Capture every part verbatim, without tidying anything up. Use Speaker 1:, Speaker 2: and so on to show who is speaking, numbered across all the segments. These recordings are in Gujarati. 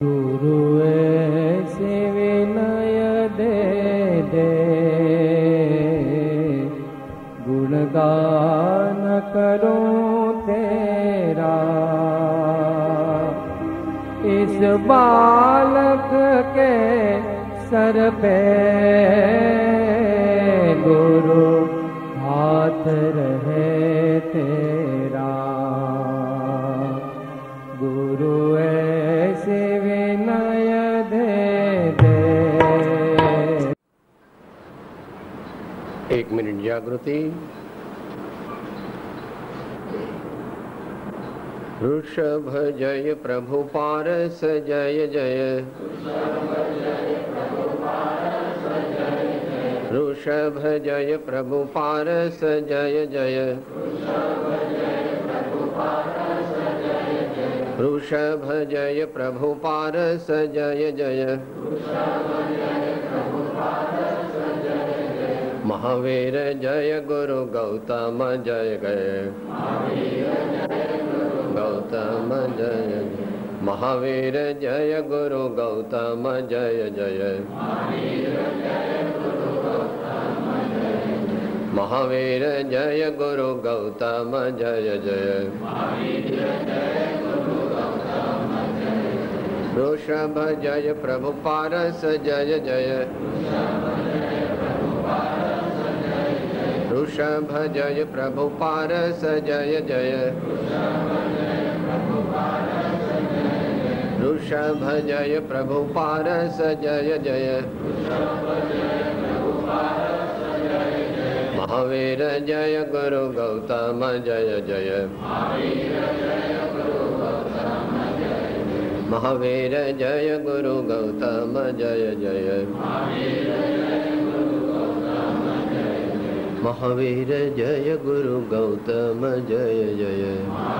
Speaker 1: गुरु ऐसे विनय दे दे, गुणगान करूं तेरा। इस बालक के सर पे गुरु हाथ रहे तेरा। गुरु ऐसे विनय दे दे।
Speaker 2: एक मिनट जागृति। ऋषभ जय प्रभु पारस जय जय। ऋषभ जय प्रभु पारस जय जय। ऋषभ जय प्रभु पारस जय जय। महावीर जय गुरु गौतम जय गए। गौतम जय महावीर जय गुरु गौतम जय जय। महावीर जय गुरु गौतम जय जय। ऋषभ जय प्रभु पारस जय जय। ऋषभ जय प्रभु पारस जय जय। ऋषभ जय प्रभु पारस जय जय। महावीर जय गुरु गौतम जय जय। महावीर जय गुरु गौतम जय जय। महावीर जय गुरु गौतम जय जय।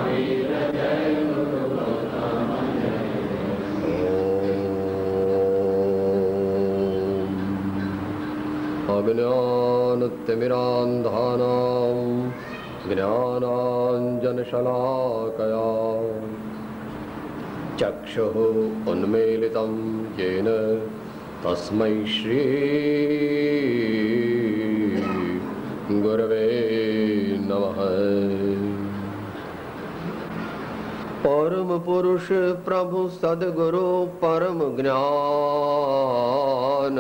Speaker 2: अज्ञानतिमिरान्धानां ज्ञानाञ्जनशलाकया चक्षुः उन्मीलितं येन तस्मै श्री गुरवे नमः। परम पुरुष प्रभु सद्गुरु परम ज्ञान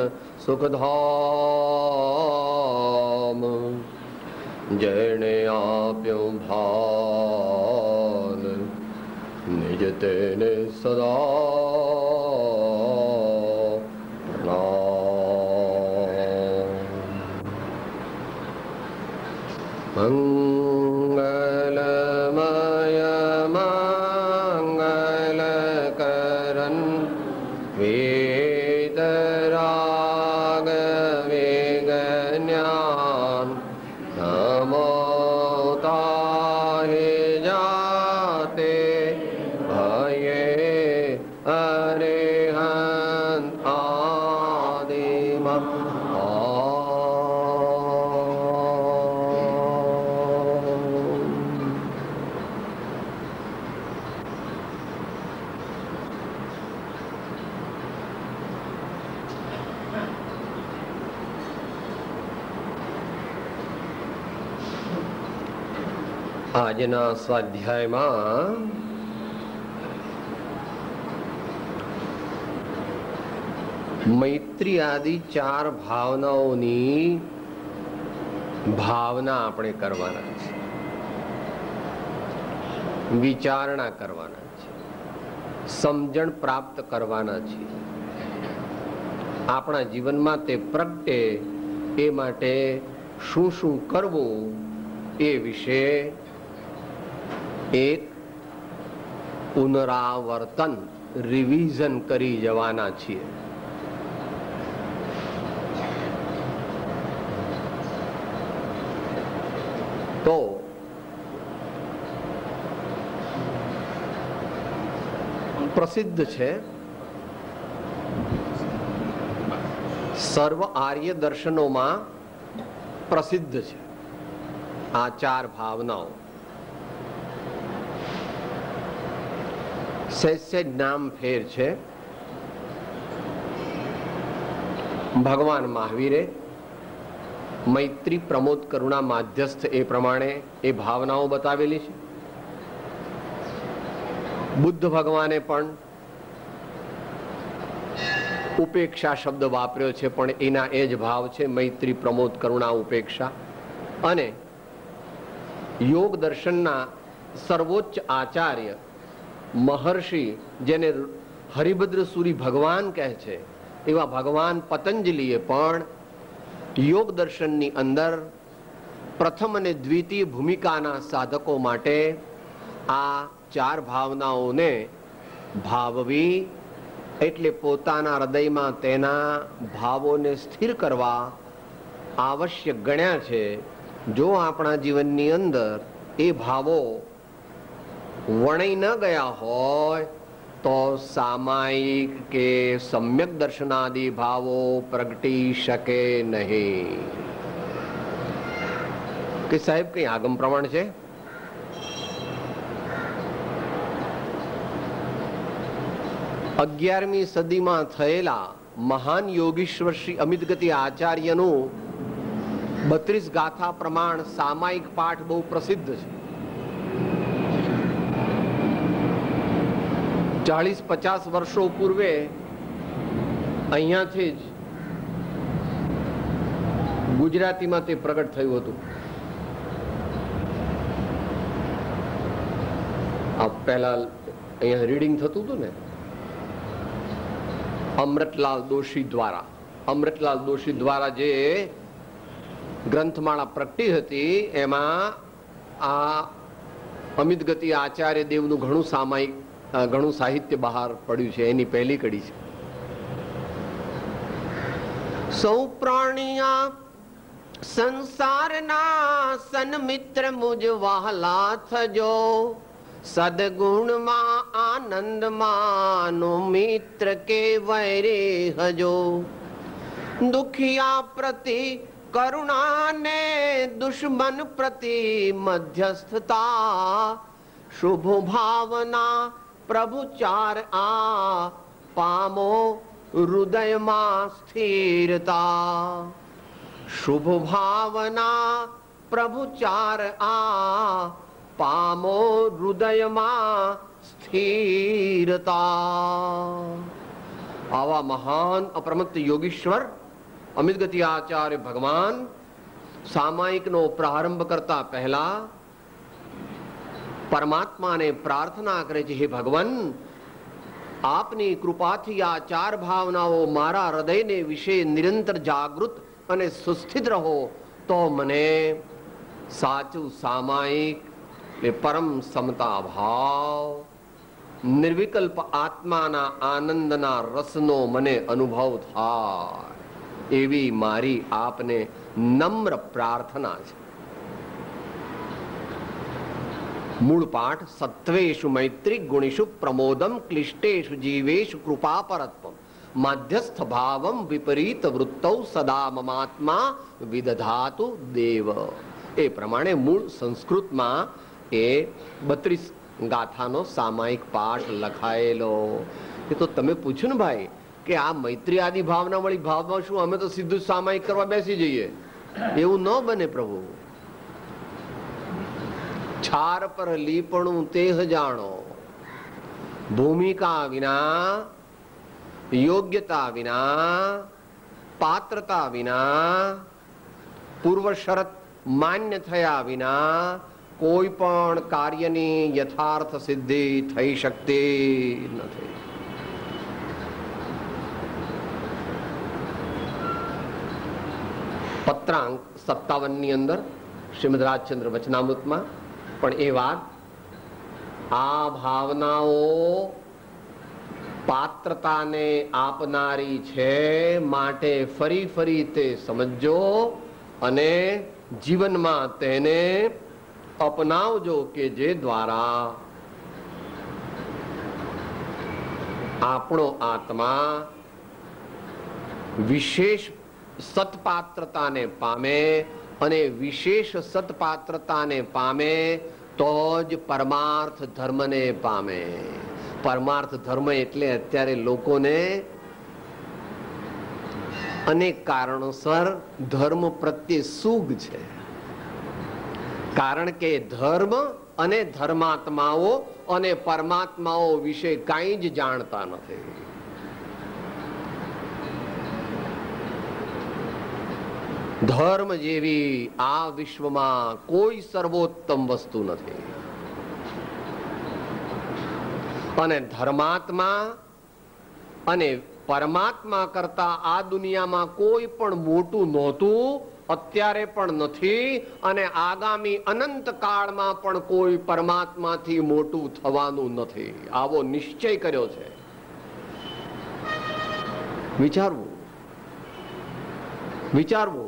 Speaker 2: सुखधाम, जैने आप्यों भान निज तेने सदा मंगलमय मंगलकरन वेदराग वेगज्ञान नमो ताहि जाते भये अरिहंत आदिम આજના સ્વાધ્યાયમાં મૈત્રી આદિ ચાર ભાવનાઓની ભાવના આપણે કરવાના છે, વિચારણા કરવાના છે, સમજણ પ્રાપ્ત કરવાના છે. આપણા જીવનમાં તે પ્રગટે એ માટે શું શું કરવું એ વિશે એક પુનરાવર્તન રિવિઝન કરી જવાના છીએ. તો પ્રસિદ્ધ છે સર્વ આર્ય દર્શનોમાં પ્રસિદ્ધ છે આ ચાર ભાવનાઓ. સહેજ નામ ફેર છે. ભગવાન મહાવીરે મૈત્રી પ્રમોદ કરુણા માધ્યસ્થ એ પ્રમાણે એ ભાવનાઓ બતાવેલી છે. બુદ્ધ ભગવાને પણ ઉપેક્ષા શબ્દ વાપર્યો છે, પણ એના એ જ ભાવ છે, મૈત્રી પ્રમોદ કરુણા ઉપેક્ષા. અને યોગ દર્શનના સર્વોચ્ચ આચાર્ય મહર્ષિ, જેને હરિભદ્ર સુરી ભગવાન કહે છે, એવા ભગવાન પતંજલિએ પણ યોગ દર્શનની અંદર પ્રથમ અને દ્વિતીય ભૂમિકાના સાધકો માટે આ ચાર ભાવનાઓને ભાવવી, એટલે પોતાના હૃદયમાં તેના ભાવોને સ્થિર કરવા આવશ્યક ગણ્યા છે. જો આપણા જીવનની અંદર એ ભાવો વણાઈ ન ગયા હોય તો સામાયિક કે સમ્યક દર્શનાદિ ભાવો પ્રગટી શકે નહીં. કે સાહેબ કઈ આગમ પ્રમાણ છે? અગિયારમી સદીમાં થયેલા મહાન યોગીશ્વર શ્રી અમિતગતિ આચાર્યનું બત્રીસ ગાથા પ્રમાણ સામાયિક પાઠ બહુ પ્રસિદ્ધ છે. ચાલીસ પચાસ વર્ષો પૂર્વે અહીંયાથી જ ગુજરાતીમાં તે પ્રગટ થયું હતું. આ પહેલા અહીંયા રીડિંગ થતું હતું ને, અમૃતલાલ દોશી દ્વારા અમૃતલાલ દોશી દ્વારા જે ગ્રંથમાળા પ્રગટી હતી, એમાં આ અમિતગતિ આચાર્ય દેવનું ઘણું સામાયિક ઘણું સાહિત્ય બહાર પડ્યું છે. એની પહેલી કડી છે. સૌ પ્રાણિયા સંસારના સન્મિત્ર મુજ વહાલા થજો, સદગુણમાં આનંદમાં નો મિત્ર કે વૈરે હજો. દુખિયા પ્રતિ કરુણા ને દુશ્મન પ્રતિ મધ્યસ્થતા, શુભ ભાવના પ્રભુચાર આ પામો હૃદયમાં સ્થિરતા. શુભ ભાવના પ્રભુચાર આ પામો હૃદયમાં સ્થિરતા. આવા મહાન અપ્રમત્ત યોગીશ્વર અમિતગતિ આચાર્ય ભગવાન સામાયિકનો પ્રારંભ કરતા પહેલા પરમાત્માને પ્રાર્થના કરે છે, હે ભગવાન, આપની કૃપાથી આ ચાર ભાવનાઓ મારા હૃદયને વિશે નિરંતર જાગૃત અને સુસ્થિત રહો તો મને સાચું સામાયિક એ પરમ સમતા ભાવ, નિર્વિકલ્પ આત્માના આનંદના રસનો મને અનુભવ થાય, એવી મારી આપને નમ્ર પ્રાર્થના છે. મૂળ પાઠ સત્વેષુ મૈત્રી ગુણેષુ પ્રમોદમ ક્લિષ્ટેષુ જીવેષુ કૃપાપરત્વમ માધ્યસ્થ ભાવમ વિપરીત વૃત્તૌ સદા મમાત્મા વિદધાતુ દેવ. એ પ્રમાણે મૂળ સંસ્કૃતમાં એ બત્રીસ ગાથાનો સામાયિક પાઠ લખાયેલો. એ તો તમે પૂછ્યું ને ભાઈ કે આ મૈત્રી આદિ ભાવના વાળી ભાવમાં શું અમે તો સીધું સામાયિક કરવા બેસી જઈએ? એવું ન બને પ્રભુ. છાર પર લીપણું તેહ જાણો, ભૂમિકા વિના, યોગ્યતા વિના, પાત્રતા વિના, પૂર્વ શરત માન્ય થયા વિના કોઈ પણ કાર્યની યથાર્થ સિદ્ધિ થઈ શકતી નથી. પત્રાંક સત્તાવન ની અંદર શ્રીમદ રાજચંદ્ર વચનામૃતમાં પણ એ વાત, આ ભાવનાઓ પાત્રતાને આપનારી છે, માટે ફરી ફરી તે સમજો અને જીવનમાં તેને અપનાવજો, કે જે દ્વારા આપણો આત્મા વિશેષ સત્પાત્રતાને પામે, અને વિશેષ સત્પાત્રતાને પામે તો જ પરમાર્થ ધર્મને પામે. પરમાર્થ ધર્મ એટલે અત્યારે લોકોને અનેક કારણોસર ધર્મ પ્રત્યે સુગ છે, કારણ કે ધર્મ અને ધર્માત્માઓ અને પરમાત્માઓ વિશે કાંઈ જ જાણતા નથી. ધર્મ જેવી આ વિશ્વમાં કોઈ સર્વોત્તમ વસ્તુ નથી અને ધર્માત્મા અને પરમાત્મા કરતા આ દુનિયામાં કોઈ પણ મોટું નહોતું, અત્યારે પણ નથી અને આગામી અનંત કાળમાં પણ કોઈ પરમાત્માથી મોટું થવાનું નથી. આવો નિશ્ચય કર્યો છે. વિચારવું વિચારવું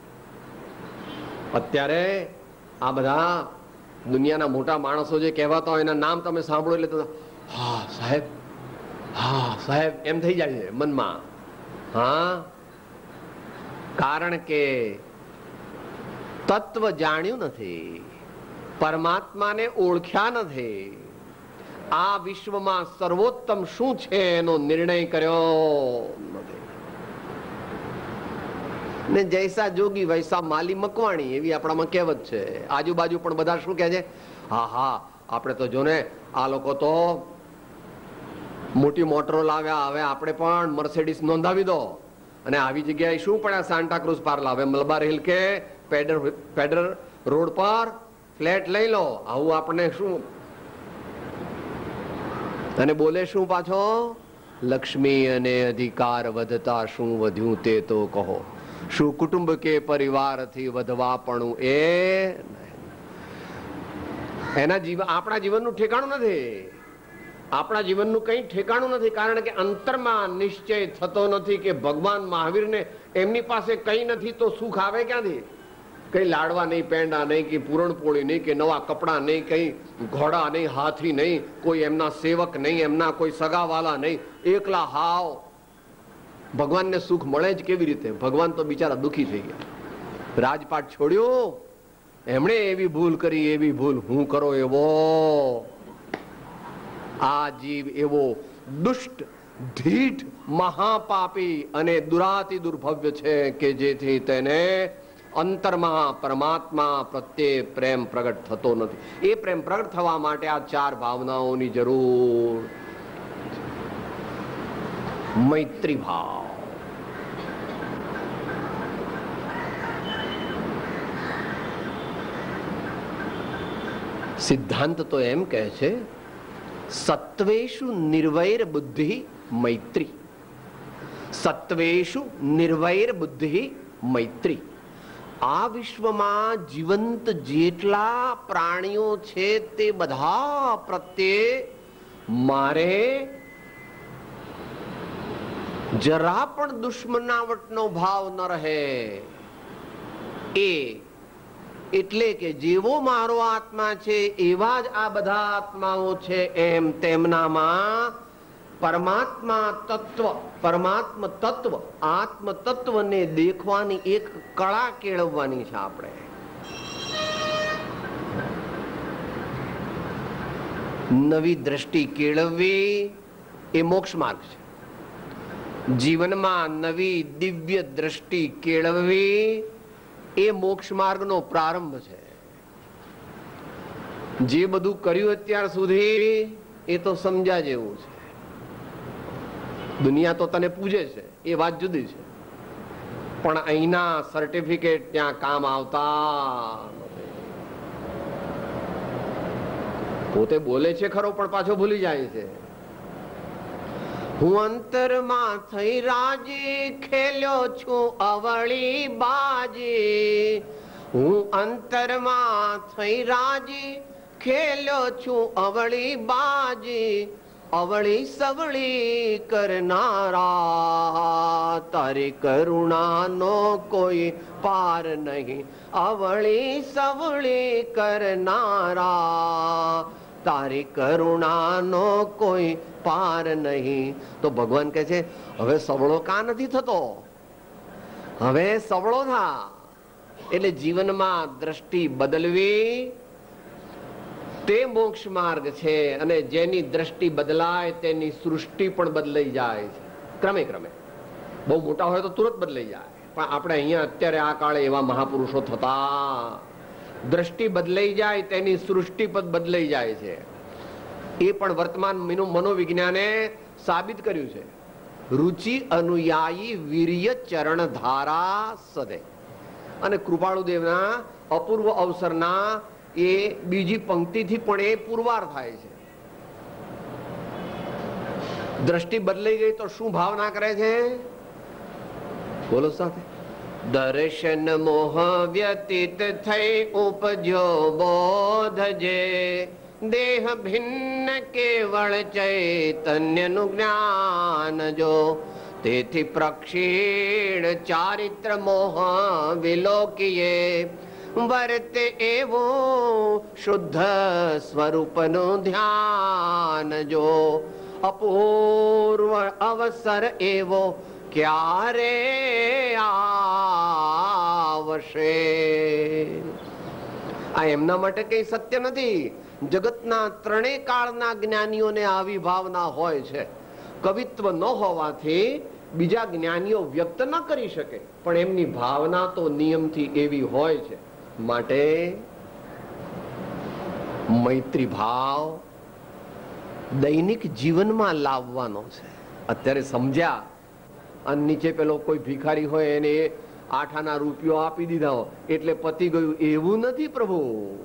Speaker 2: અત્યારે આ બધા દુનિયાના મોટા માણસો જે કહેવાતા હોય એના નામ તમે સાંભળો એટલે હા સાહેબ, હા સાહેબ એમ થઈ જાય છે મનમાં. હા, કારણ કે તત્વ જાણ્યું નથી, પરમાત્માને ઓળખ્યા નથી, આ વિશ્વમાં સર્વોત્તમ શું છે એનો નિર્ણય કર્યો નથી. ને જૈસા જોગી વૈસા માલી મકવાણી એવી આપણામાં કહેવત છે. આજુબાજુ પણ બધા શું કહે છે, હા હા આપણે તો જો ને આ લોકો તો મોટી મોટરો લાવ્યા, હવે આપણે પણ મર્સિડીઝ નોંધાવી દો અને આવી જગ્યાએ શું પડ્યા સાન્ટા ક્રુઝ પાર લાવે, મલબાર હિલ કે પેડર પેડર રોડ પર ફ્લેટ લઈ લો. આવું આપણે શું, અને બોલે શું પાછો, લક્ષ્મી અને અધિકાર વધતા શું વધ્યું તે તો કહો, શું કુટુંબ કે પરિવારથી વધવા પણ એ એના જીવન આપણા જીવનનું ઠેકાણું નથી. આપણા જીવનનું કઈ ઠેકાણું નથી, કારણ કે અંતરમાં નિશ્ચય થતો નથી કે ભગવાન મહાવીરને એમની પાસે કઈ નથી તો સુખ આવે ક્યાંથી? કઈ લાડવા નહીં, પેંડા નહીં, કે પૂરણપોળી નહીં, કે નવા કપડા નહીં, કઈ ઘોડા નહીં, હાથી નહીં, કોઈ એમના સેવક નહીં, એમના કોઈ સગાવાલા નહીં, એકલા હાવ. ભગવાનને સુખ મળે જ કેવી રીતે? ભગવાન તો બિચારા દુખી થઈ ગયા. રાજપાટ છોડ્યો, એમણે એવી ભૂલ કરી, એવી ભૂલ હું કરો એવો આ જીવ એવો દુષ્ટ, ધીઠ, મહાપાપી અને દુરાતિ દુર્ભવ્ય છે કે જેથી તેને અંતરમાં પરમાત્મા પ્રત્યે પ્રેમ પ્રગટ થતો નથી. એ પ્રેમ પ્રગટ થવા માટે આ ચાર ભાવનાઓની જરૂર. મૈત્રી ભાવ, સિદ્ધાંત તો એમ કહે છે સત્વેષુ નિર્વૈર બુદ્ધિ મૈત્રી. સત્વેષુ નિર્વૈર બુદ્ધિ મૈત્રી. આ વિશ્વમાં જીવંત જેટલા પ્રાણીઓ છે તે બધા પ્રત્યે મારે જરા પણ દુશ્મનાવટનો ભાવ ન રહે. એ એટલે કે જેવો મારો આત્મા છે એવા જ આ બધા આત્માઓ છે એમ તેમનામાં પરમાત્મા તત્વ, પરમાત્મ તત્વ, આત્મ તત્વને દેખવાની એક કળા કેળવવાની છે આપણે. નવી દ્રષ્ટિ કેળવવી એ મોક્ષ માર્ગ છે. જીવનમાં નવી દિવ્ય દ્રષ્ટિ કેળવવી એ મોક્ષ માર્ગનો પ્રારંભ છે. જે બધું કર્યું અત્યાર સુધી એ તો સમજ્યા જેવું છે. દુનિયા તો તને પૂજે છે એ વાત જુદી છે, પણ અહીંના સર્ટિફિકેટ ત્યાં કામ આવતા નથી. પોતે બોલે છે ખરો પણ પાછો ભૂલી જાય છે. હું અંતરમાં થઈ રાજી ખેલ્યો છું અવળી બાજી. હું અંતરમાં થઈ રાજી ખેલ્યો છું અવળી બાજી. અવળી સવળી કરનારા તારી કરુણાનો કોઈ પાર નહીં. અવળી સવળી કરનારા તારી કરુણાનો કોઈ પાર નહીં. તો ભગવાન કહે છે હવે સવળો કા નથી થતો, હવે સવળો થા. એટલે જીવનમાં દ્રષ્ટિ બદલવી તે મોક્ષ માર્ગ છે. અને જેની દ્રષ્ટિ બદલાય તેની સૃષ્ટિ પણ બદલાઈ જાય છે ક્રમે ક્રમે. બહુ મોટા હોય તો તુરંત બદલાઈ જાય, પણ આપણે અહીંયા અત્યારે આ કાળે એવા મહાપુરુષો થતા, દ્રષ્ટિ બદલાઈ જાય તેની સૃષ્ટિ પણ બદલાઈ જાય છે. એ પણ વર્તમાન મનોવિજ્ઞાને સાબિત કર્યું છે. રુચિ અનુયાયી વીર્ય ચરણ ધારા સદે. અને કૃપાળુદેવના અપૂર્વ અવસરના એ બીજી પંક્તિથી પણ એ પુરવાર થાય છે. દ્રષ્ટિ બદલાઈ ગઈ તો શું ભાવના કરે છે? બોલો સાથે. દર્શન મોહ વ્યતીત થઈ ઉપજ્યો બોધ જે, દેહ ભિન્ન કેવળ ચૈતન્યનું જ્ઞાન જો, તેથી પ્રક્ષીણ ચારિત્ર મોહ વિલોકીએ, વર્તે એવું શુદ્ધ સ્વરૂપનું ધ્યાન જો, અપૂર્વ અવસર એવો ક્યારે આવશે. આ એમના માટે કઈ સત્ય નથી. જગતના ત્રણેય કાળના જ્ઞાનીઓને આવી ભાવના હોય છે. કવિત્વ ન હોવાથી બીજા જ્ઞાનીઓ વ્યક્ત ન કરી શકે, પણ એમની ભાવના તો નિયમથી એવી હોય છે. માટે મૈત્રી ભાવ દૈનિક જીવનમાં લાવવાનો છે. અત્યારે સમજ્યા, અને નીચે પેલો કોઈ ભિખારી હોય એને આઠ આના રૂપિયો આપી દીધા હોય એટલે પતી ગયું, એવું નથી પ્રભુ.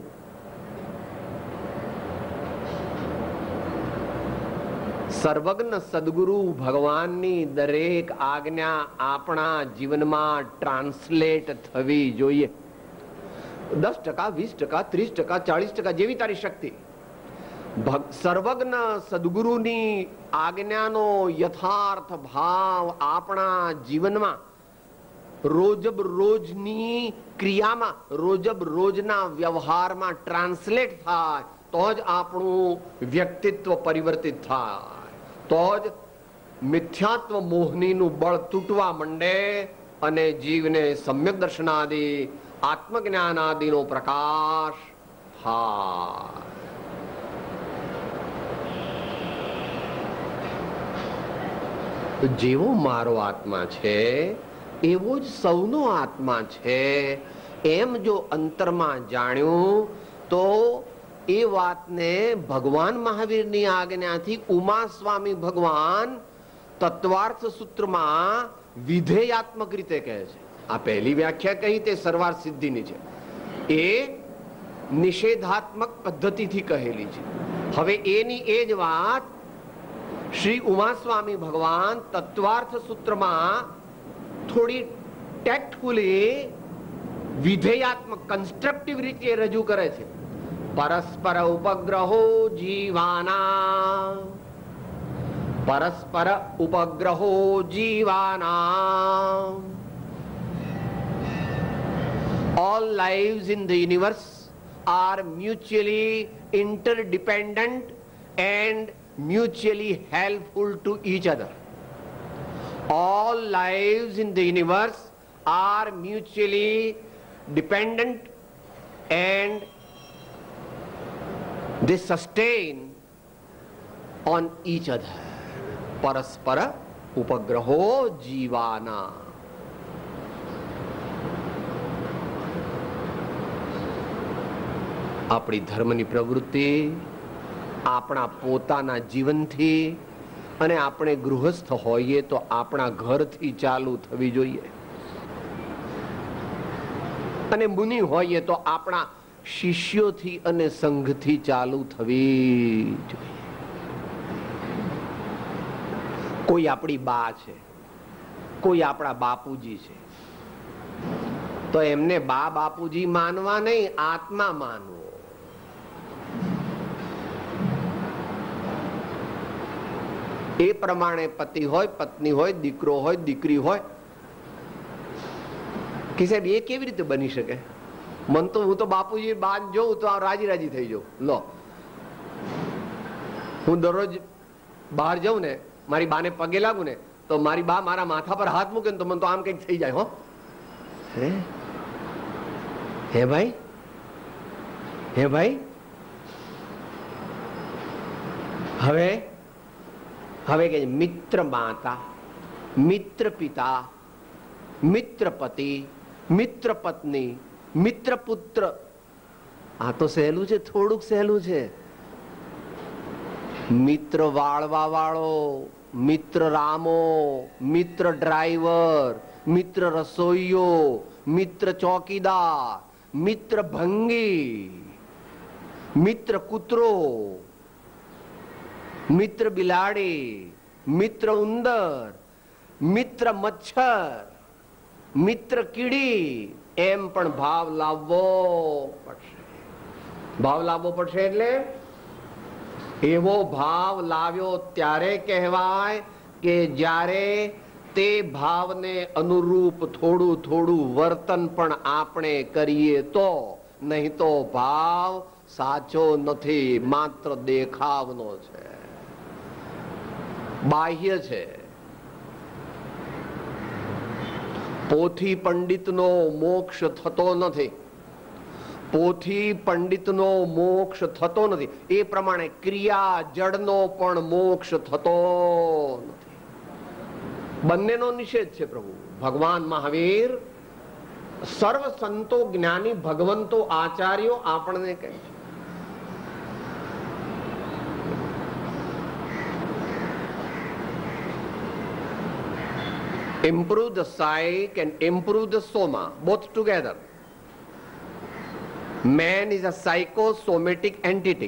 Speaker 2: સર્વજ્ઞ સદગુરુ ભગવાનની દરેક આજ્ઞા આપણા જીવનમાં ટ્રાન્સલેટ થવી જોઈએ. દસ ટકા વીસ ટકા ત્રીસ ટકા ચાલીસ ટકા જેવી તારી શક્તિ. સર્વજ્ઞ સદગુરુની આજ્ઞાનો યથાર્થ ભાવ આપણા જીવનમાં રોજબ રોજની ક્રિયામાં, રોજબ રોજના વ્યવહારમાં ટ્રાન્સલેટ થાય તો જ આપણું વ્યક્તિત્વ પરિવર્તિત થાય, તો જ મિથ્યાત્વ મોહનીનું બળ તૂટવા માંડે અને જીવને સમ્યક દર્શનાદિ આત્મજ્ઞાન આદિનો પ્રકાશ થાય. જેવો મારો આત્મા છે એવો જ સૌનો આત્મા છે, એમ જો અંતરમાં જાણ્યું તો એ વાતને ભગવાન મહાવીરની આજ્ઞાથી ઉમા સ્વામી ભગવાન તત્વાર્થ સૂત્રમાં વિધેયાત્મક રીતે કહે છે. આ પહેલી વ્યાખ્યા કહી તે સરવાર સિદ્ધિની છે, એ નિષેધાત્મક પદ્ધતિથી કહેલી છે. હવે એની એ જ વાત શ્રી ઉમા સ્વામી ભગવાન તત્વાર્થ સૂત્રમાં થોડી ટેક્ટફુલી વિધેયાત્મક કન્સ્ટ્રક્ટિવ રીતે રજૂ કરે છે. પરસ્પર ઉપગ્રહો જીવાના, પરસ્પર ઉપગ્રહો જીવાના. All lives in the universe are mutually interdependent and mutually helpful to each other. All lives in the universe are mutually dependent and they sustain on each other. Paraspara upagraho jivana. આપણી ધર્મની પ્રવૃત્તિ આપણા પોતાના જીવનથી, અને આપણે ગૃહસ્થ હોઈએ તો આપણા ઘરથી ચાલુ થવી જોઈએ, અને મુનિ હોઈએ તો આપણા શિષ્યોથી અને સંઘથી ચાલુ થવી જોઈએ. કોઈ આપણી બા છે, કોઈ આપણા બાપુજી છે, તો એમને બા બાપુજી માનવા નહીં, આત્મા માનવો. એ પ્રમાણે પતિ હોય, પત્ની હોય, દીકરો હોય, દીકરી હોય, કે સાહેબ એ કેવી રીતે બની શકે? મન તો હું તો બાપુજી બાન જોઉં તો રાજી રાજી થઈ જાઉં. લો, હું દરરોજ બહાર જાઉં ને, મારી બાને પગે લાગુ ને, તો મારી બા મારા માથા પર હાથ મૂકે ને તો મને તો આમ કઈક થઈ જાય. હો હે હે ભાઈ, હે ભાઈ. હવે હવે કે મિત્ર માતા, મિત્ર પિતા, મિત્ર પતિ, મિત્ર પત્ની, મિત્ર પુત્ર. આ તો સહેલું છે, થોડુંક સહેલું છે. મિત્ર વાળવા વાળો, મિત્ર રામો, મિત્ર ડ્રાઈવર, મિત્ર રસોઈયો, મિત્ર ચોકીદાર, મિત્ર ભંગી, મિત્ર કૂતરો, મિત્ર બિલાડી, મિત્ર ઉંદર, મિત્ર મચ્છર, મિત્ર કીડી. એમ પણ ભાવ લાવવો પડશે. ભાવ લાવવો પડશે એટલે એવો ભાવ લાવ્યો ત્યારે કહેવાય કે જ્યારે તે ભાવને અનુરૂપ થોડું થોડું વર્તન પણ આપણે કરીએ તો. નહીં તો ભાવ સાચો નથી, માત્ર દેખાવનો છે, બાહ્ય છે. પોથી પંડિતનો મોક્ષ થતો નથી. પોથી પંડિતનો મોક્ષ થતો નથી. એ પ્રમાણે ક્રિયા જડનો પણ મોક્ષ થતો નથી. બંનેનો નિષેધ છે પ્રભુ. ભગવાન મહાવીર, સર્વ સંતો, જ્ઞાની, ભગવંતો, આચાર્યો આપણને કહે છે improve the psyche and improve the soma, both together. Man is a psychosomatic entity.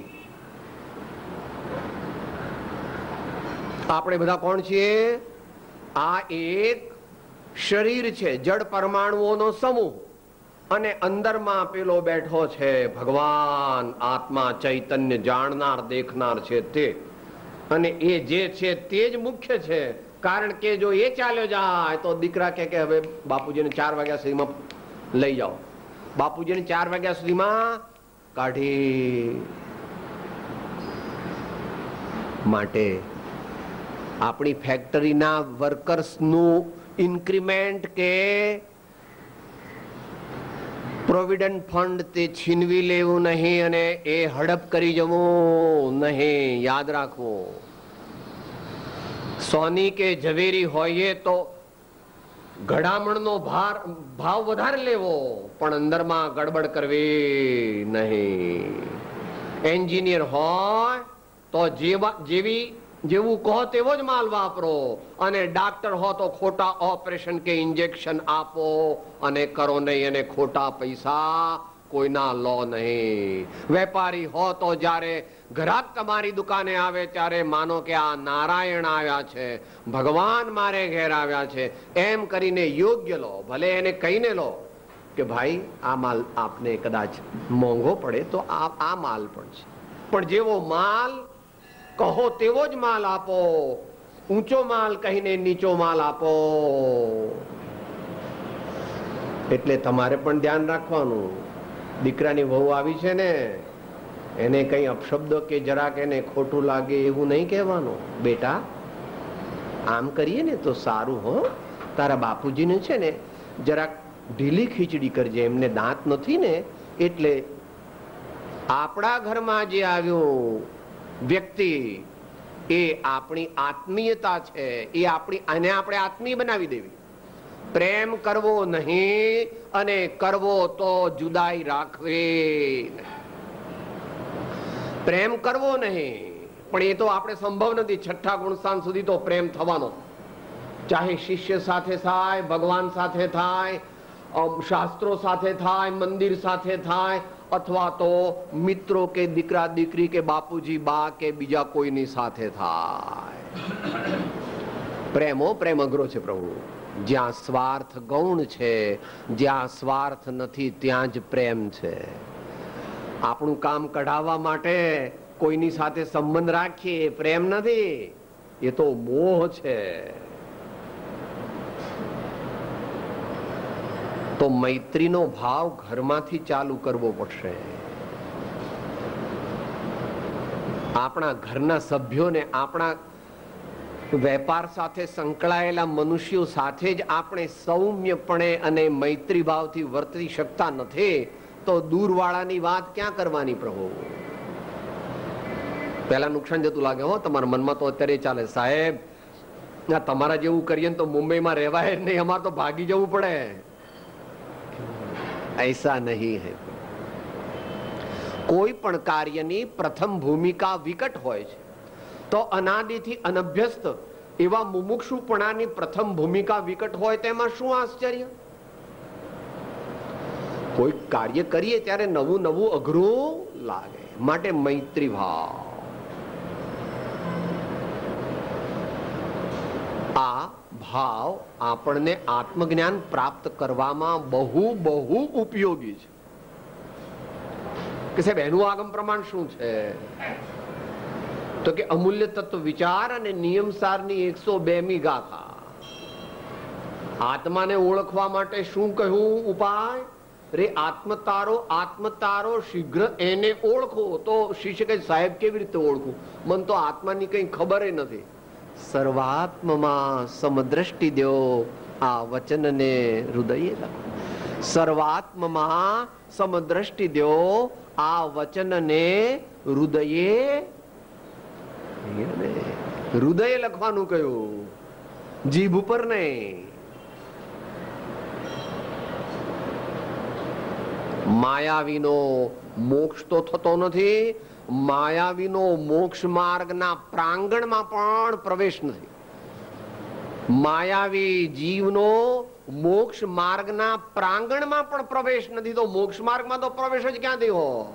Speaker 2: આપણે બધા કોણ છીએ? આ એક શરીર છે, જડ પરમાણુઓનો સમૂહ, અને અંદરમાં પેલો બેઠો છે ભગવાન આત્મા, ચૈતન્ય, જાણનાર, દેખનાર છે તે. અને એ જે છે તે જ મુખ્ય છે. કારણ કે જો એ ચાલ્યો જાય તો દીકરા કે હવે બાપુજીને ચાર વાગ્યા સુધીમાં લઈ જાઓ. બાપુજીને ચાર વાગ્યા સુધીમાં કાઢી. માટે આપણી ફેક્ટરીના વર્કર્સનું ઇન્ક્રીમેન્ટ કે પ્રોવિડન્ટ ફંડ તે છીનવી લેવું નહીં અને એ હડપ કરી જવું નહીં. યાદ રાખવું, સોની કે ઝવેરી હોઈએ તો ઘડામણનો ભાર ભાવ વધારે લેવો, પણ અંદરમાં ગડબડ કરવી નહીં. એન્જિનિયર હોય તો જેવા જેવી જેવું કહો તેવો જ માલ વાપરો, અને ડાક્ટર હો તો ખોટા ઓપરેશન કે ઇન્જેક્શન આપો અને કરો નહીં, અને ખોટા પૈસા કોઈના લો નહીં. વેપારી હો તો જ્યારે ગ્રાહક તમારી દુકાને આવે ત્યારે માનો કે આ નારાયણ આવ્યા છે, ભગવાન મારે ઘેર આવ્યા છે, એમ કરીને યોગ્ય લો. ભલે એને કહીને લો કે ભાઈ આ માલ આપને કદાચ મોંઘો પડે તો આ આ માલ પણ છે, પણ જેવો માલ કહો તેવો જ માલ આપો. ઊંચો માલ કહીને નીચો માલ આપો. એટલે તમારે પણ ધ્યાન રાખવાનું. દીકરાની વહુ આવી છે ને, એને કઈ અપશબ્દો કે જરાક એને ખોટું લાગે એવું નહીં કહેવાનું. બેટા આમ કરીએ ને તો સારું હો, તારા બાપુજીને છે ને જરાક ઢીલી ખીચડી કરજે, એમને દાંત નથી ને એટલે. આપણા ઘરમાં જે આવ્યું વ્યક્તિ એ આપણી આત્મીયતા છે, એ આપણી અને આપણે આત્મીય બનાવી દેવી. પ્રેમ કરવો નહીં, અને કરવો તો જુદાઈ રાખવી. પ્રેમ કરવો નહીં, પણ એ તો આપણે સંભવ નથી. છઠ્ઠા ગુણસ્થાન સુધી તો પ્રેમ થવાનો, ચાહે શિષ્ય સાથે થાય, ભગવાન સાથે થાય, શાસ્ત્રો સાથે થાય, મંદિર સાથે થાય, અથવા તો મિત્રો કે દીકરા દીકરી કે બાપુજી બા કે બીજા કોઈની સાથે થાય. પ્રેમો પ્રેમ અઘરો છે પ્રભુ. જ્યાં સ્વાર્થ ગૌણ છે, જ્યાં સ્વાર્થ નથી ત્યાં જ પ્રેમ છે. આપણું કામ કઢાવવા માટે કોઈની સાથે સંબંધ રાખીએ પ્રેમ નથી, એ તો મોહ છે. તો મૈત્રીનો ભાવ ઘરમાંથી ચાલુ કરવો પડશે. આપણા ઘરના સભ્યોને, આપણા વેપાર સાથે સંકળાયેલા મનુષ્યો સાથે જ આપણે સૌમ્યપણે અને મૈત્રી ભાવથી વર્તી શકતા નથી તો દૂરવાળાની વાત ક્યાં કરવાની પ્રભુ? પેલા નુકસાન જતું લાગે હો તમારા મનમાં તો અત્યારે ચાલે, સાહેબ તમારા જેવું કરીએ તો મુંબઈમાં રહેવાય જ નહીં, અમારે તો ભાગી જવું પડે. ऐसा नहीं है. કોઈ પણ કાર્યની પ્રથમ ભૂમિકા વિકટ હોય છે, તો અનાદિથી અનભ્યસ્ત એવા મુમુક્ષુપણાની પ્રથમ ભૂમિકા વિકટ હોય તેમાં શું આશ્ચર્ય? કોઈ કાર્ય કરીએ ત્યારે નવું નવું અઘરું લાગે, માટે મૈત્રી ભાવ. આ ભાવ આપણને આત્મજ્ઞાન પ્રાપ્ત કરવામાં બહુ બહુ ઉપયોગી છે. કે સાહેબ એનું આગમ પ્રમાણ શું છે? તો કે અમૂલ્ય તત્વ વિચાર અને નિયમસારની એકસો બે મી ગાથા. આત્માને ઓળખવા માટે શું કહ્યું ઉપાય? રે આત્મતારો આત્મતારો શીઘ્ર એને ઓળખો. તો શિષ્ય કહે સાહેબ કેવી રીતે ઓળખું? મને તો આત્માની કઈ ખબર નથી. સર્વાત્મમાં સમદ્રષ્ટિ દ્યો, આ વચનને હૃદયે લખો. સર્વાત્મમાં સમદ્રષ્ટિ દ્યો, આ વચનને હૃદયે હૃદયે લખવાનું કહ્યું, જીભ ઉપર નહીં. માયાવીનો મોક્ષ તો થતો નથી, માયાવીનો મોક્ષ માર્ગના પ્રાંગણમાં પણ પ્રવેશ નથી. માયાવી જીવનો મોક્ષ માર્ગના પ્રાંગણમાં પણ પ્રવેશ નથી, તો મોક્ષ માર્ગમાં તો પ્રવેશ જ ક્યાંથી હોય?